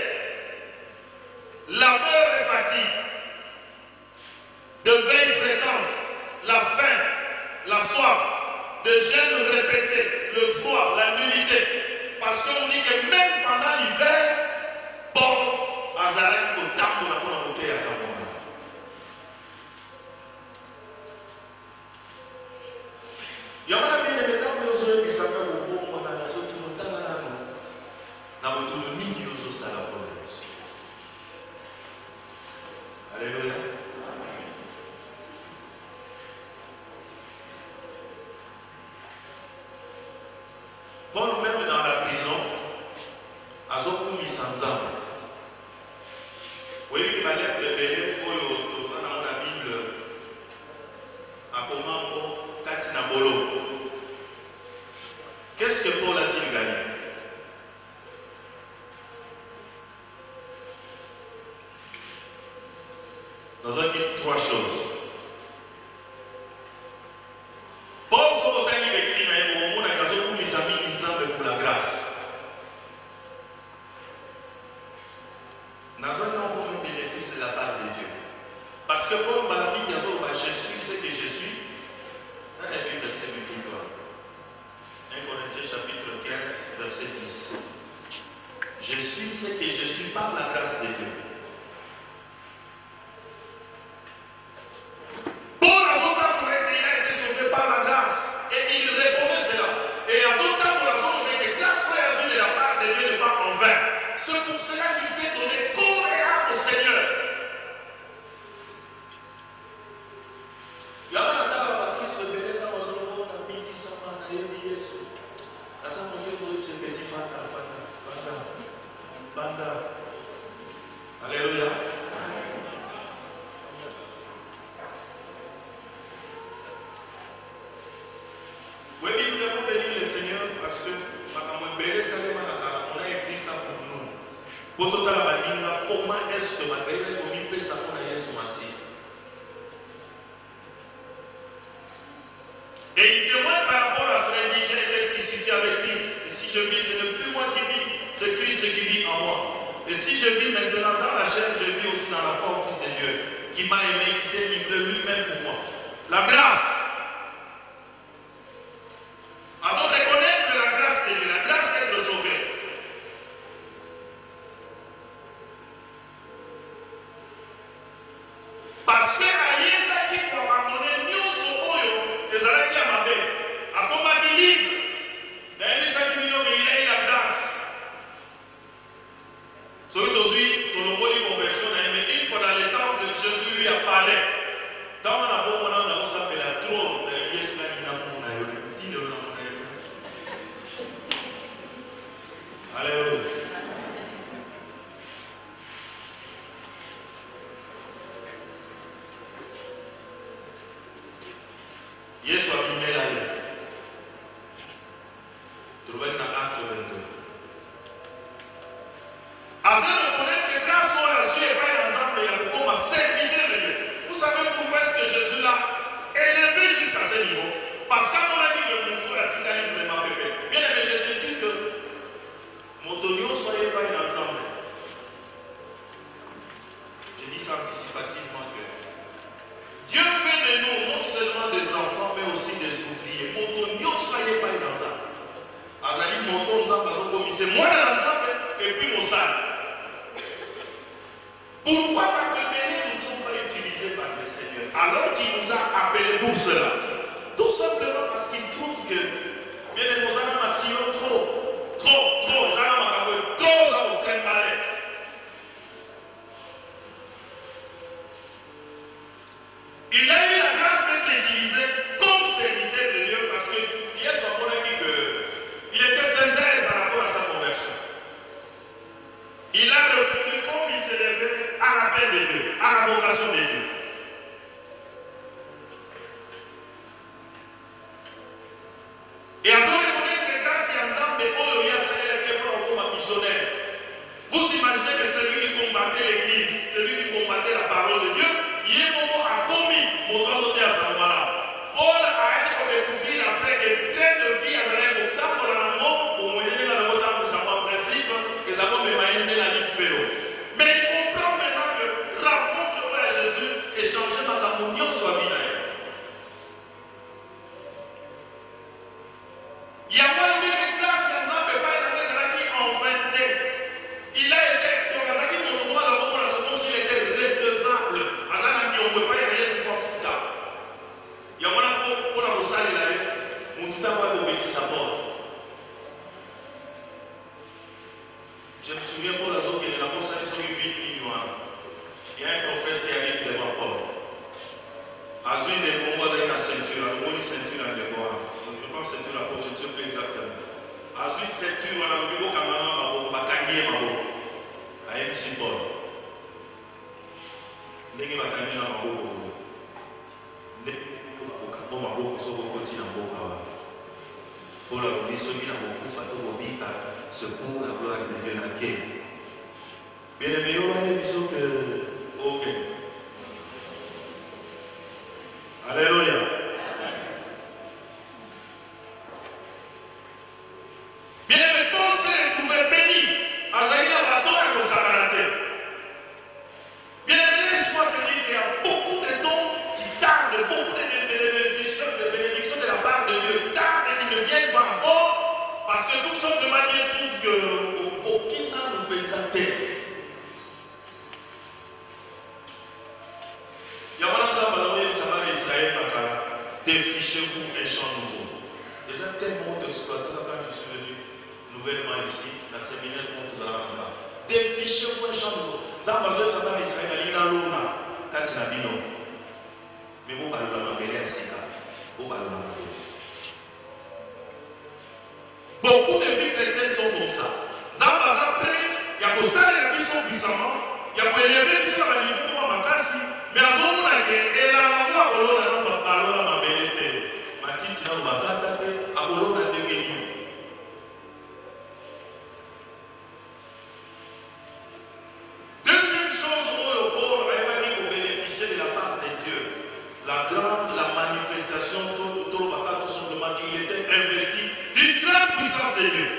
Speaker 4: La peur et fatigue, de veilles fréquentes, la faim, la soif, de jeûnes répétés, le froid, la nullité. Parce qu'on dit que même pendant l'hiver, bon, Azareth au temple n'a pas monté à sa maman. Il y a un bien de temps que nous qui s'appelle au bon moment dans la zone qui nous donne la main. Dans l'autonomie de nos os à la promesse. Alléluia. Paul, même dans la prison, a mis sans âme. Vous voyez qu'il va être belé pour dans la Bible à comment Katina Bolo. Qu'est-ce que Paul a-t-il gagné? Nous avons dit 3 choses. Paul s'est gagné les crimes au monde à Gazo pour les amis pour la grâce. Nous avons un bénéfice de la part de Dieu. Parce que Paul m'a dit Gazo, je suis ce que je suis. Dans la Bible, c'est le livre. 1 Corinthiens chapitre 15, verset 10. Je suis ce que je suis par la grâce de Dieu. Paul a son temps pour être, il a été sauvé par la grâce. Et il reconnaît cela. Et à son temps pour la zone, que grâce soit de la part de Dieu n'est pas en vain. C'est pour cela qu'il s'est donné corps et âme au Seigneur. Comment est-ce que ma carrière commune peut s'apprendre à ce et il demande par rapport à son dit, j'ai été crucifié avec Christ. Et si je vis, ce n'est plus moi qui vis, c'est Christ qui vit en moi. Et si je vis maintenant dans la chair, je vis aussi dans la foi au Fils de Dieu, qui m'a aimé, qui s'est livré lui-même pour moi. La grâce. Alors reconnaître la grâce de Dieu, la grâce d'être sauvé. Parce que Ayenda qui peut abandonner les arrêts qui a ma belle, à combattre libre, mais il a eu la grâce. Ce que aujourd'hui, ton nombre de conversion, mais une fois dans le temps que Jésus lui a parlé, dans la bombe, on a s'appelé la trône, Jésus a dit alléluia. Yesu abimela ye. Trouvez dans Acte 22. Afin de connaître que grâce à Dieu et pas l'ensemble, il y a comme serviteur de Dieu. Vous savez pourquoi est-ce que Jésus l'a élevé jusqu'à ce niveau? Parce qu'à mon avis, le monto a tout à vraiment bébé. Bien aimé, je te dis que mon tonneau ne soyez pas l'ensemble. Je dis ça anticipativement que Dieu fait de nous non seulement des enfants, mais aussi des ouvriers. Mon tonneau ne soyez pas l'ensemble. Azali, mon tonneau, c'est moi l'ensemble et puis mon salle. Pourquoi parce que nous ne sommes pas utilisés par le Seigneur alors qu'il nous a appelés pour cela? Tout simplement parce qu'il trouve que bien les gens qui ont trop, trop, très malais. Il a eu la grâce d'être utilisé comme serviteur de Dieu parce que Dieu s'en dit qu'il était sincère par rapport à sa conversion. Il a répondu comme il s'élevait à l'appel de Dieu, à la vocation de Dieu. Et à ce reconnaître grâce et ensemble, il y a celui qui est comme un missionnaire. Vous imaginez que celui qui combattait l'église, celui qui combattait la parole de Dieu, il est a commis mon sauté à ce moment-là. Paul a été découvert après des traits de vie à travers le temps pour la mort, pour mener dans le temps de sa principe, et ça va me mener la vie féro. Mais il comprend maintenant que rencontre à Jésus et changer ma communion soit bien. Il y a pas de grâce, il y a un peu pas qui emprunté. Il a été dans la vie de mon tournoi, il était redevable. On ne peut pas y aller sur Fofuta. Il y a un pour la salle là, on tout à l'heure obéir sa mort. Je me souviens pour la zone qui est là, pour ça, ils sont 8 nuits noires. Il y a un prophète qui arrive devant Paul. Azul des combats avec la ceinture, on a une ceinture à devoir. Donc je pense ceinture à peau, je ne sais plus exactement. Azul ceinture, on a vu au camarade, on va gagner ma peau. À un symbole. Ndenge bakani na maboko ndeko maboko soko koti na mboka wa pour la condition qui n'a beaucoup fait au bita c'est pour la gloire de Dieu na ke bien le meilleur est biso que ok alléluia bien le Paul s'est retrouvé béni azali na bato ya kosakalate. Bien, laisse-moi te dire qu'il y a beaucoup de dons qui tardent, beaucoup de bénédictions de la part de Dieu tardent et qui ne viennent pas encore parce que tout simplement Dieu trouve qu'aucun n'a nous peut tenter. Il y a un temps où ça va Israël, défrichez-vous un champ nouveau. Les gens tellement d'exploiter quand je suis venu nouvellement ici, dans le séminaire où nous allons là. Défrichez-vous un champ nouveau. Ça va jouer ça dans Israël, il y a l'eau quand il a bino. Mais vous parlez de la mabelle à Sika. Vous parlez de la mabelle. Beaucoup de vies chrétiennes sont comme ça. Ça va après, il y a que ça, les amis sont puissamment. Il y a que les amis qui sont à niveau pour ma casse. Mais à ce moment-là, elle a la voix, on a la parole à ma belle. Ma petite, on va battre, à Bolo, on a des guéris. la manifestation, tout simplement qu'il était investi d'une grande puissance de Dieu.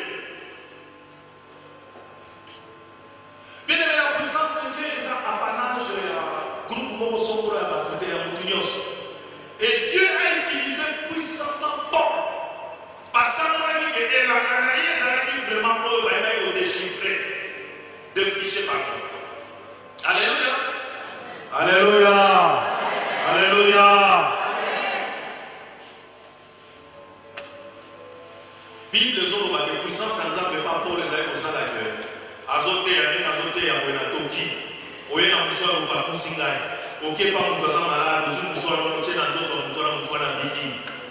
Speaker 4: Bien aimé, la puissance de Dieu est un apanage du groupe Momosombro à Batouté à Moutunios. Et Dieu a utilisé puissamment Paul. Parce qu'on a dit que la Canaïe, ça a dit vraiment Paul va être déchiffré, de fichiers partout. Alléluia. Alléluia. Alléluia. Bible les autres ont des puissances sans âme, pas pour les aïeux au sein de la gueule. Azote, azote, Toki. Oye na mswa wa kusingai. Oke pa mtu za malala, mzungu mswa wa mchena nzoto mtu na bigi.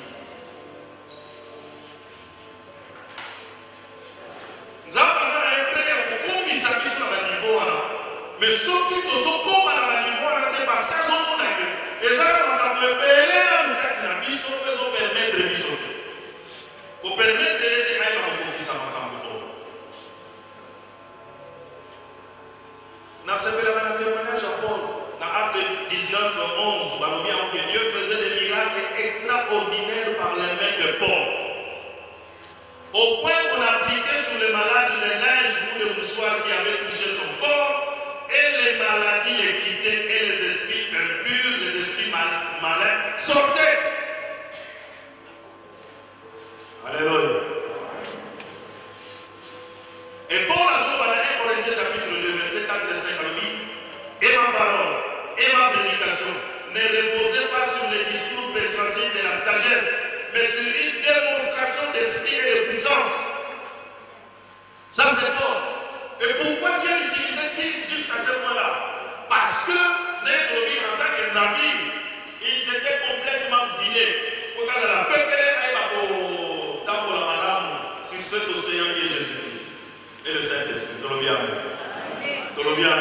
Speaker 4: Nzapa za entrer au kombi sa biso na niveau wana. Mais soki tozo koma na niveau wana te parce que zo mona ke. Ezala makambo ebele na mukati na biso pezo permettre biso. Ko permettre ete ayo kokisa makambo to. Na sepela na témoignage à Paul, dans Acte 19, 11, que Dieu faisait des miracles extraordinaires par les mains de Paul. Au point qu'on appliquait sur les malades les linges ou les mouchoirs qui avaient touché son corps, et les maladies les quittaient, et les esprits impurs, les esprits malins sortaient. Alléluia. Et Paul a dit dans 1 Corinthiens chapitre 2, verset 4 et 5, et ma parole, et ma prédication ne reposaient pas sur les discours persuasifs de la sagesse, mais sur une démonstration d'esprit et de puissance. Ça c'est Paul. Et pourquoi Dieu l'utilisait-il jusqu'à ce point-là? Parce que notre vie en tant que navire, il s'était complètement vidé. Pourquoi la peuple sur cet océan qui est Jésus-Christ et le Saint-Esprit. Tout le bien. Tout le bien.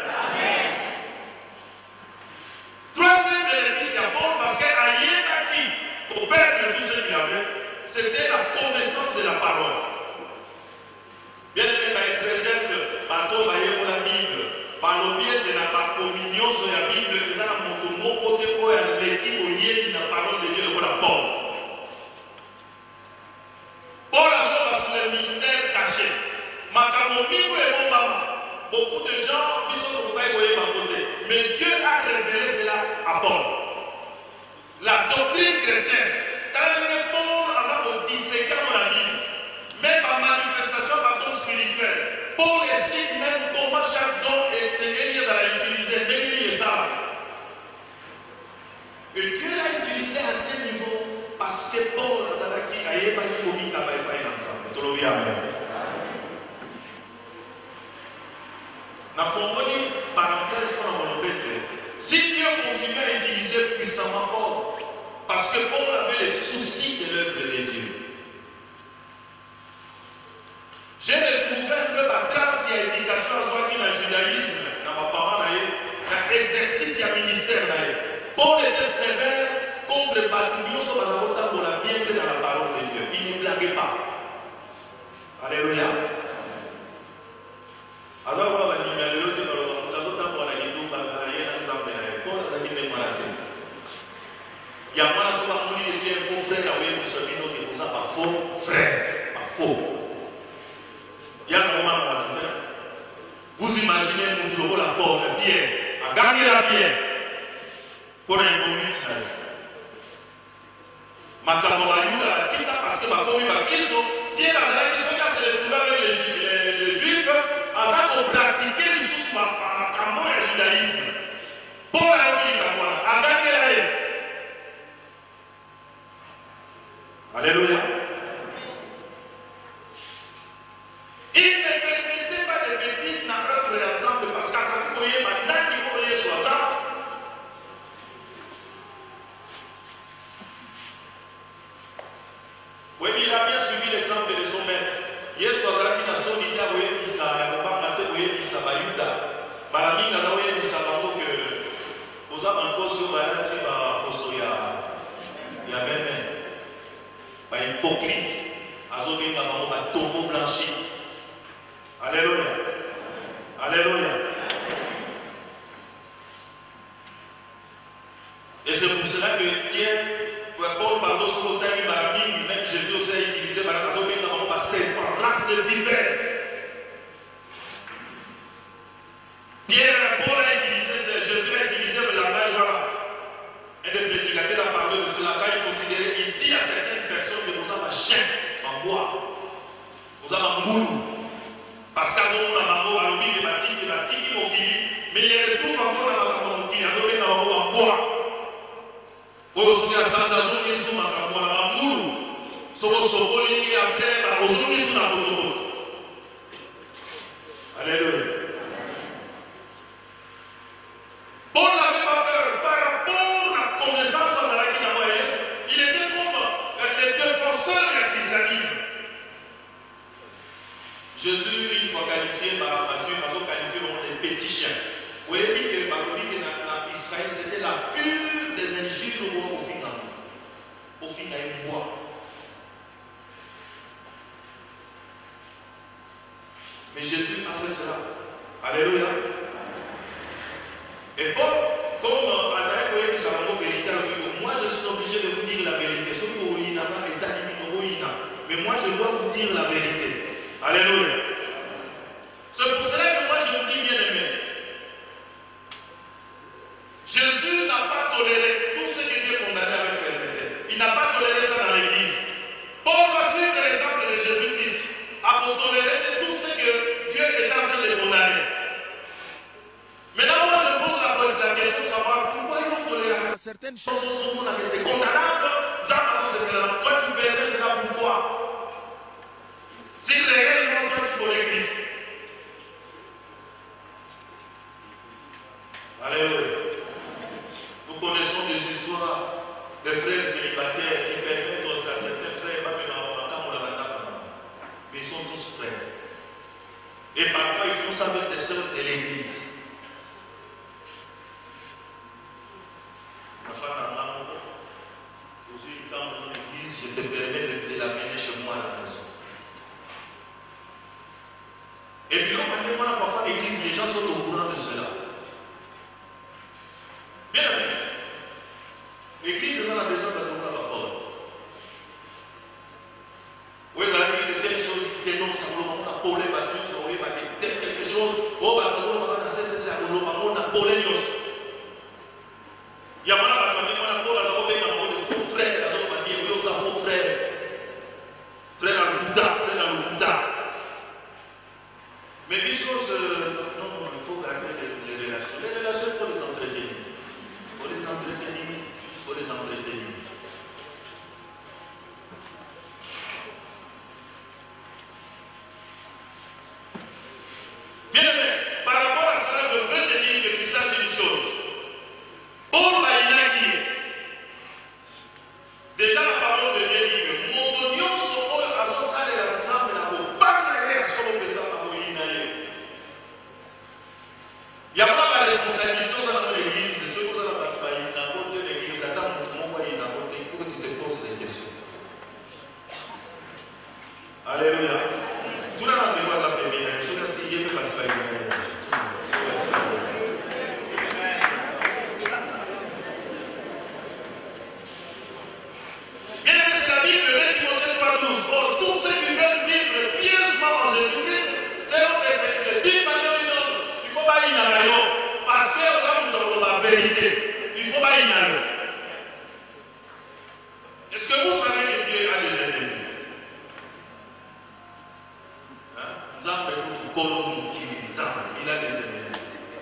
Speaker 4: Troisième bénéfice à Paul, parce qu'à Yénaki, qu'on perd tout ce qu'il avait, c'était la connaissance de la parole. Bien aimé, par exégète, bateau va y la Bible. Par le biais de la communion sur la Bible, les gens ont mon côté pour l'équipe au Yéni, la parole de Dieu pour la Paul. Paul a sur le mystère caché. Beaucoup de gens qui sont au côté. Mais Dieu a révélé cela à Paul. La doctrine chrétienne, Paul a disséqué la Bible, même par manifestation par don spirituel. Paul explique même comment chaque don est Seigneur a utilisé. Et Dieu l'a utilisé à ce niveau parce que Paul a été ensemble. Tout le bien. La formule parenthèse pour la volonté. Si Dieu continue à utiliser puissamment Paul, parce que Paul avait les soucis de l'œuvre de Dieu. J'ai retrouvé un peu la trace et l'indication à soi qui dans le judaïsme, dans ma parole, dans l'exercice et le ministère. Paul était sévère contre le patrimoine pour la bienté dans la parole de Dieu. Il ne blaguait pas. Alléluia. Alors, on va dire, mais le Dieu, on a d'autres temps pour la guédou, on a rien à nous emmener. Paul a dit, mais moi, la tête. Il y a moi, souvent, on dit que Dieu est faux frère, là où il y a des sommes, qui vous a pas faux frère, pas faux. Il y a un moment, vous imaginez, nous trouvons la porte, la pierre, à gagner la pierre, pour un communiste. Ma camarade, la tita, parce que ma commune, ma question, Pierre a dit, ce cas, c'est le trouver avec les juifs, afin de pratiquer les sous ma camarade et le judaïsme. Pour la vie, à gagner la haine. Alléluia. Il ne permettait pas de bêtises dans notre exemple parce qu'à ça, vous voyez, maintenant, il faut voyer sur ça. Oui, il a bien suivi l'exemple de son maître. Hier soir, il a son idée, oui, il a pas maté, oui, il a Bayuda. Malami, il a oui, il a que Et c'est pour cela que Paul pardon sur le temps même Jésus aussi a utilisé par la race de vipère. Paul a utilisé, Jésus a utilisé le langage voilà. Et le prédicateur a parlé de cela quand il considérait, il dit à certaines personnes que vous avez un chien en bois, vous avez un moulou. Parce qu'à un moment, on a mis des bâtiments, mais il y retrouve encore dans la bâtiment, en bois. Aujourd'hui, à Santa Zone, ils sont en moulou. Sokoli après, aujourd'hui, ils sont en moulou. Alléluia. Paul n'avait pas peur par rapport à la connaissance de la Guinée. Il était comme le défenseur du christianisme. Jésus, une fois qualifié par Dieu, façon qualifié comme des petits chiens. Vous voyez que dans Israël, c'était la pure des injures au final. Au final, moi. Mais Jésus a fait cela. Alléluia. Et bon, comme Adrien Koye dit ça va vérité, moi je suis obligé de vous dire la vérité. Sauf que vous n'a pas l'état divin, mais moi je dois vous dire la vérité. Alléluia. C'est pour cela que moi je vous dis bien aimé. Jésus n'a pas toléré tout ce que Dieu condamnait avec fermeté. Il n'a pas toléré ça dans l'église. Paul va suivre l'exemple de Jésus-Christ. A toléré tout ce que Dieu est en train de condamner. Maintenant, moi je pose la question de savoir pourquoi ils ont toléré certaines choses. C'est condamnable. Toi tu verrais cela pourquoi. Si réellement toi tu connais Christ. Alléluia. Nous connaissons des histoires de frères célibataires qui permettent à certains frères, mais ils sont tous frères. Et parfois ils font ça avec des sœurs de l'église. Dans l'église, je te permets de l'amener chez moi à la maison. Et puis, on a parfois l'église, les gens sont au courant de cela. Bien aimé. L'église, on a besoin de la parole. Oui, vous avez de telles choses qui dénoncent, on a polé, on a quelque chose. Oh, bah, on a cessé, on a polé, il y a mais une chose, non, il faut garder les relations. Les relations, il faut les entretenir. Il faut les entretenir. Il faut les entretenir. Bien aimé, par rapport à cela, je veux te dire que tu saches une chose. Paul a dit, déjà la parole de Dieu dit que mon Dieu sera à son salaire ensemble la il n'y a pas la responsabilité dans l'église, c'est ce que vous avez dans l'église, il faut que tu te poses des questions. Alléluia. Tout le monde doit s'appeler, je suis assis, il ne passe pas. Bien aimé, c'est la Bible, le Timothée 3:12. Pour tous ceux qui veulent vivre pieusement en Jésus-Christ, c'est que d'une manière ou d'une autre, il ne faut pas y aller. Parce que nous avons la vérité. Il ne faut pas y aller. Est-ce que vous savez que Dieu a des ennemis? Nous avons fait Colombie, il a des ennemis.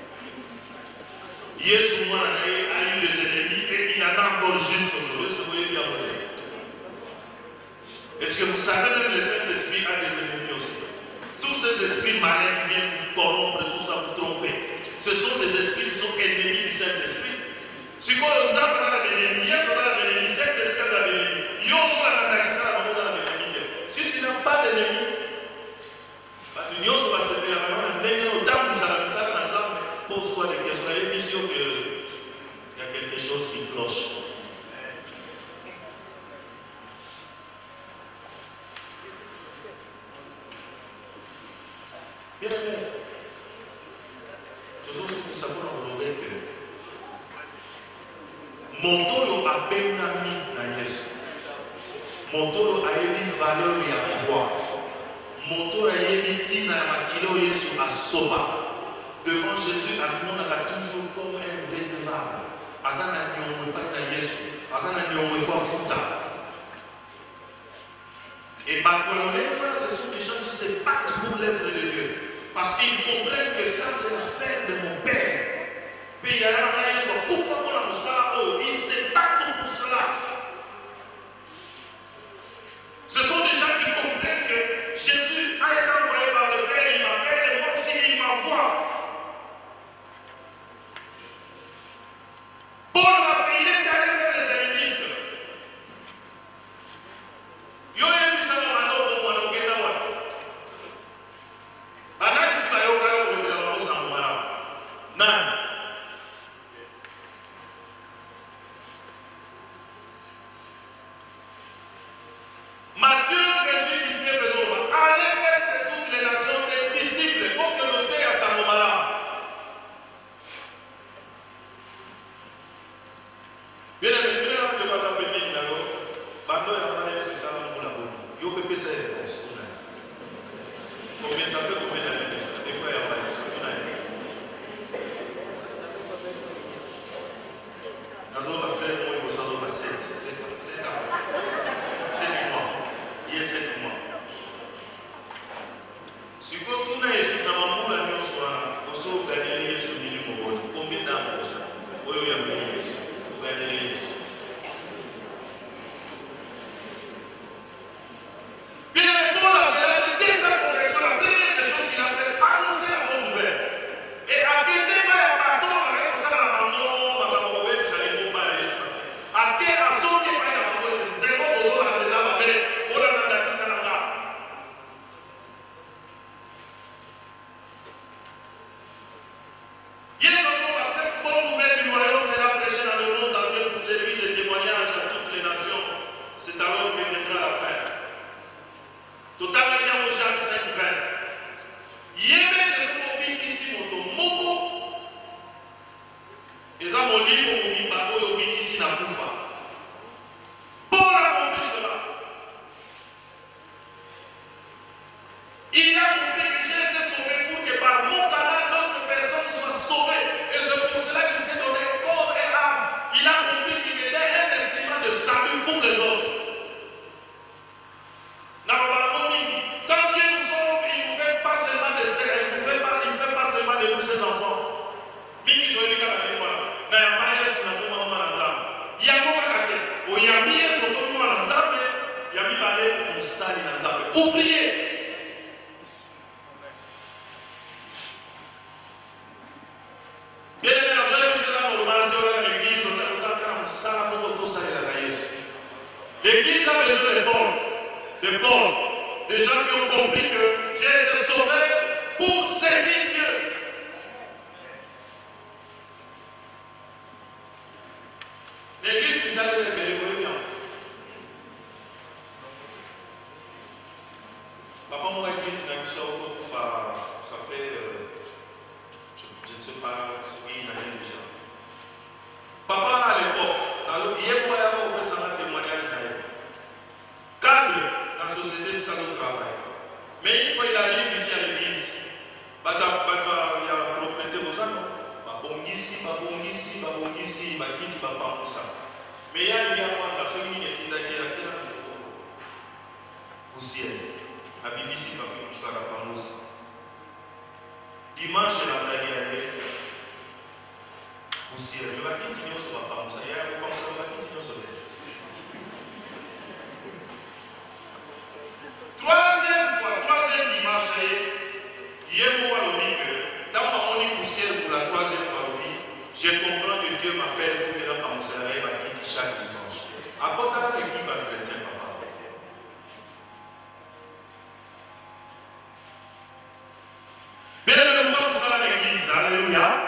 Speaker 4: Yesu a eu des ennemis et il en a encore jusqu'aujourd'hui. Est-ce que vous voyez bien vrai? Est-ce que vous savez même le Saint-Esprit a des ennemis aussi? Tous ces esprits malins viennent vous corrompre, tout ça vous tromper. Ce sont des esprits qui sont ennemis du Saint-Esprit. Si vous avez des ennemis, si tu n'as pas d'ennemis, pose-toi des questions. Il y a sûr qu'il y a quelque chose qui cloche. Bien aimé. Toujours ce que ça vaut. Montolo a benami na Yesu. Montolo a yebi valeur ya pouvoir. Montolo a yebi tina ya makilo Yesu a soba. Devant Jésus, à monde a toujours comme un redevable. Azana nyongwe pas na Yesu. Azana nyongwe fois futa. Et ce sont des gens qui se battent pour l'œuvre de Dieu. Parce qu'ils comprennent que ça, c'est l'affaire de mon Père. Puis il y a un Yesu, ils se battent pour cela. Ce sont des gens qui comprennent que Jésus a été envoyé par le Père, il m'appelle et moi aussi il m'envoie. Paul a fait, il est allé vers les hellénistes. Matthieu 28, 19, allez faire toutes les nations des disciples pour que le Père à sa moment-là. Bien aimé, tu es là, tu vas t'appeler Médinalo. Bando et Amaya, c'est ça, mon abonné. Yo, Pépé, c'est combien ça fait combien d'années? Des fois, Amaya, c'est tout l'année. Nous avons fait moi, il faut s'en 7 mois. Il y a 7 mois. Si vous tournez sur la maman, la nuit, on se gagne sur le minimum. Combien d'années déjà? Oui, il y a gagné. Vous gagnez. Bien, mais Paul a fait dès sa conversion, la première des choses qu'il a fait, annoncer la bonne nouvelle. Et à quel débat il y a bâton, ça la maman, ça les combats, à quel assaut qui est pas la maman, c'est bon, aux autres, la maison, mais on a la ça n'a pas. Cette bonne nouvelle du royaume sera prêchée dans le monde entier pour servir de témoignage à toutes les nations. C'est alors que viendra la fin. Totalement au Jacques 5, 20. Yémen de ce mobile ici, Moko. Les hommes libres au Mibabo et au ici, na Koufa. Paul a compris cela. Il a compris que j'ai été sauvé pour que par mon canal, d'autres personnes soient sauvées. Et c'est pour cela qu'il s'est donné corps et âme. Il a compris qu'il était un instrument de salut pour les autres. Quand Dieu nous sauve, il ne fait pas seulement de ses, il ne fait pas seulement de nous ses enfants. Il y a ouvrier. Bien aimé, l'église a besoin de Paul, des gens qui ont compris que Dieu est sauvé pour servir Dieu. L'église qui s'allait de bien. Papa, moi, l'église n'a ça fait, je ne sais pas, une année déjà. Papa, à l'époque, il y a un témoignage. Cadre, la société, c'est ça notre travail. Mais une fois il arrive ici à l'église, il y a propriété pour ça. Mais il y a des gens qui ont été poussière. La BBC, dimanche, la dernière, poussière. Je vais continuer sur ma femme. Il y a un peu de continuer sur elle. Troisième dimanche, il y a un moment que dans ma moni poussière pour la troisième fois, je comprends que Dieu m'appelle pour que dans ma salarié va quitter chaque dimanche. À quoi t'as l'équipe en chrétien, papa? Bien le moment pour ça dans l'église, alléluia.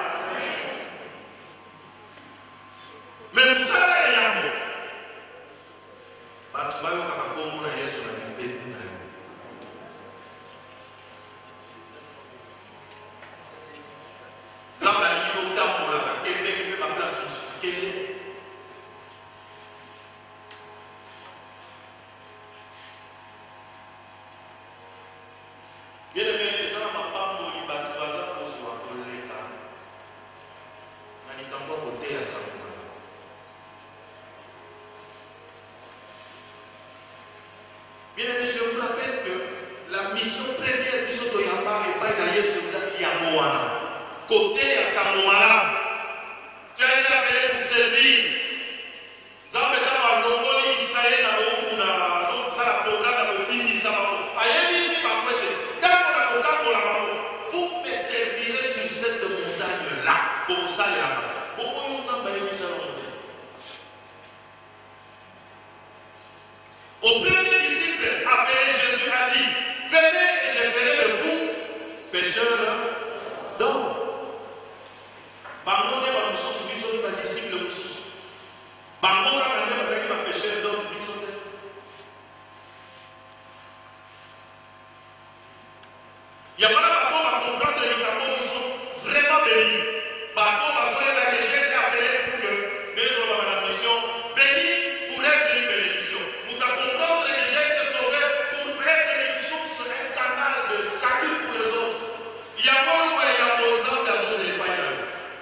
Speaker 4: Mais pour ça, il y a un mot. Tu vas voir comment on a Yesu na Bible. Là, on a dit au temps pour la place. mission première biso to yamba et pas na Yesu ya moana. Côté à Samoala. Tu as été appelé pour servir. Nzambe ta balongoli Israël na okuna zo sala programme na ofindi sama. Ayebisi ba kwete. Dans la programme la mamo. Vous me servirez sur cette montagne là. Pour ça là. Beaucoup de gens ayebisa la montagne. Au premier disciple appelé Jésus a dit, venez et je ferai de vous pécheurs d'hommes. Bango ne ba mususu biso ni ba disciple mususu. Bango na ne ba zaki ba pécheurs d'hommes biso te. Ya bana ba to ba comprendre les caractères ils sont vraiment bénis. Ba to ba faire la Jésus est appelé pour que les gens dans la mission bénis pour être une bénédiction. Nous devons comprendre que Jésus est sauvé pour être une source, un canal de salut pour les autres. Il y a bon ou il y a bon exemple à ce n'est pas là.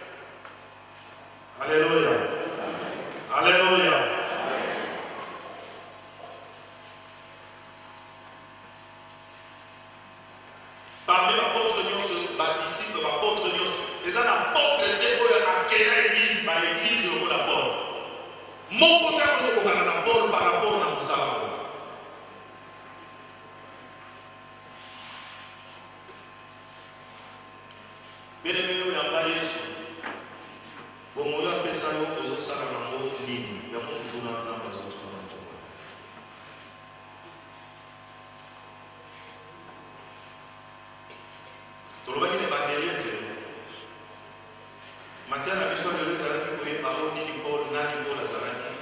Speaker 4: Alléluia. Alléluia. Parmi l'apôtre Dios, les disciples, l'apôtre Dios, les apôtres étaient à quelle église, l'église au d'abord. Mon côté par rapport à Moussa. Bien aimé, il y a Yesu. Bon, on a fait ça, on a fait ça dans la ligne. Il y a beaucoup de temps dans les autres. Tout le monde est battu. Maintenant, la mission de Jérusalem, vous voyez, par où dit Paul, n'a dit Paul à Zaraki.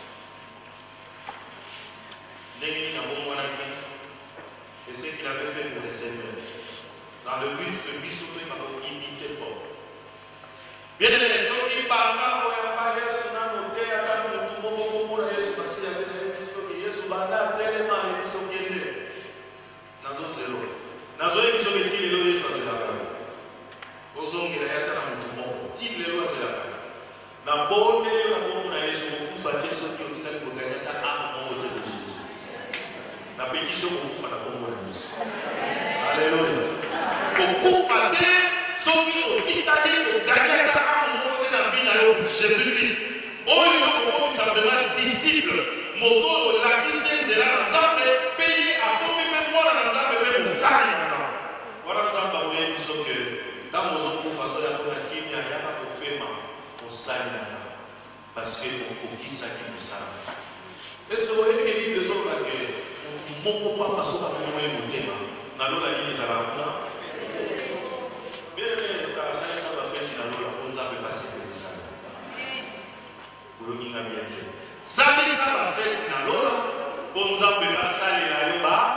Speaker 4: N'est-ce pas et ce qu'il avait fait pour les Seigneurs. Dans le but que Bissot m'a imité Paul. Bien aimé, les gens qui parlent, on va parler sur notre terre, on va tout le monde pour la Yesu passer avec la mission de Yesu, banda tellement les missions qui est nazo zéro. Nazo les missions qui est le Yesu à zéro. Ozong il a été dans tout le monde. Ti le Yesu à zéro. Na bonne na bonne na Yesu pour faire des choses qui ont été dans le gagner ta âme au de Jésus. Na pétition pour faire la bonne mission. Alléluia. Pour combattre ceux qui ont été dans le gagner ta âme au de la vie de Jésus-Christ. Oyo s'appellera disciple. Moto la qui s'est là dans le pays à comme même moi dans le même salle. Voilà ça par où ils sont que dans nos autres façons la qui n'y a pas de paiement au salle parce que on qui ça qui nous salle. Est-ce que vous voyez que les deux autres là que mon papa passe par moi et mon thème dans l'eau la ligne des arabes là. Bien bien ça va faire dans l'eau la on va passer de ça. Sali ça va faire dans l'eau on va passer la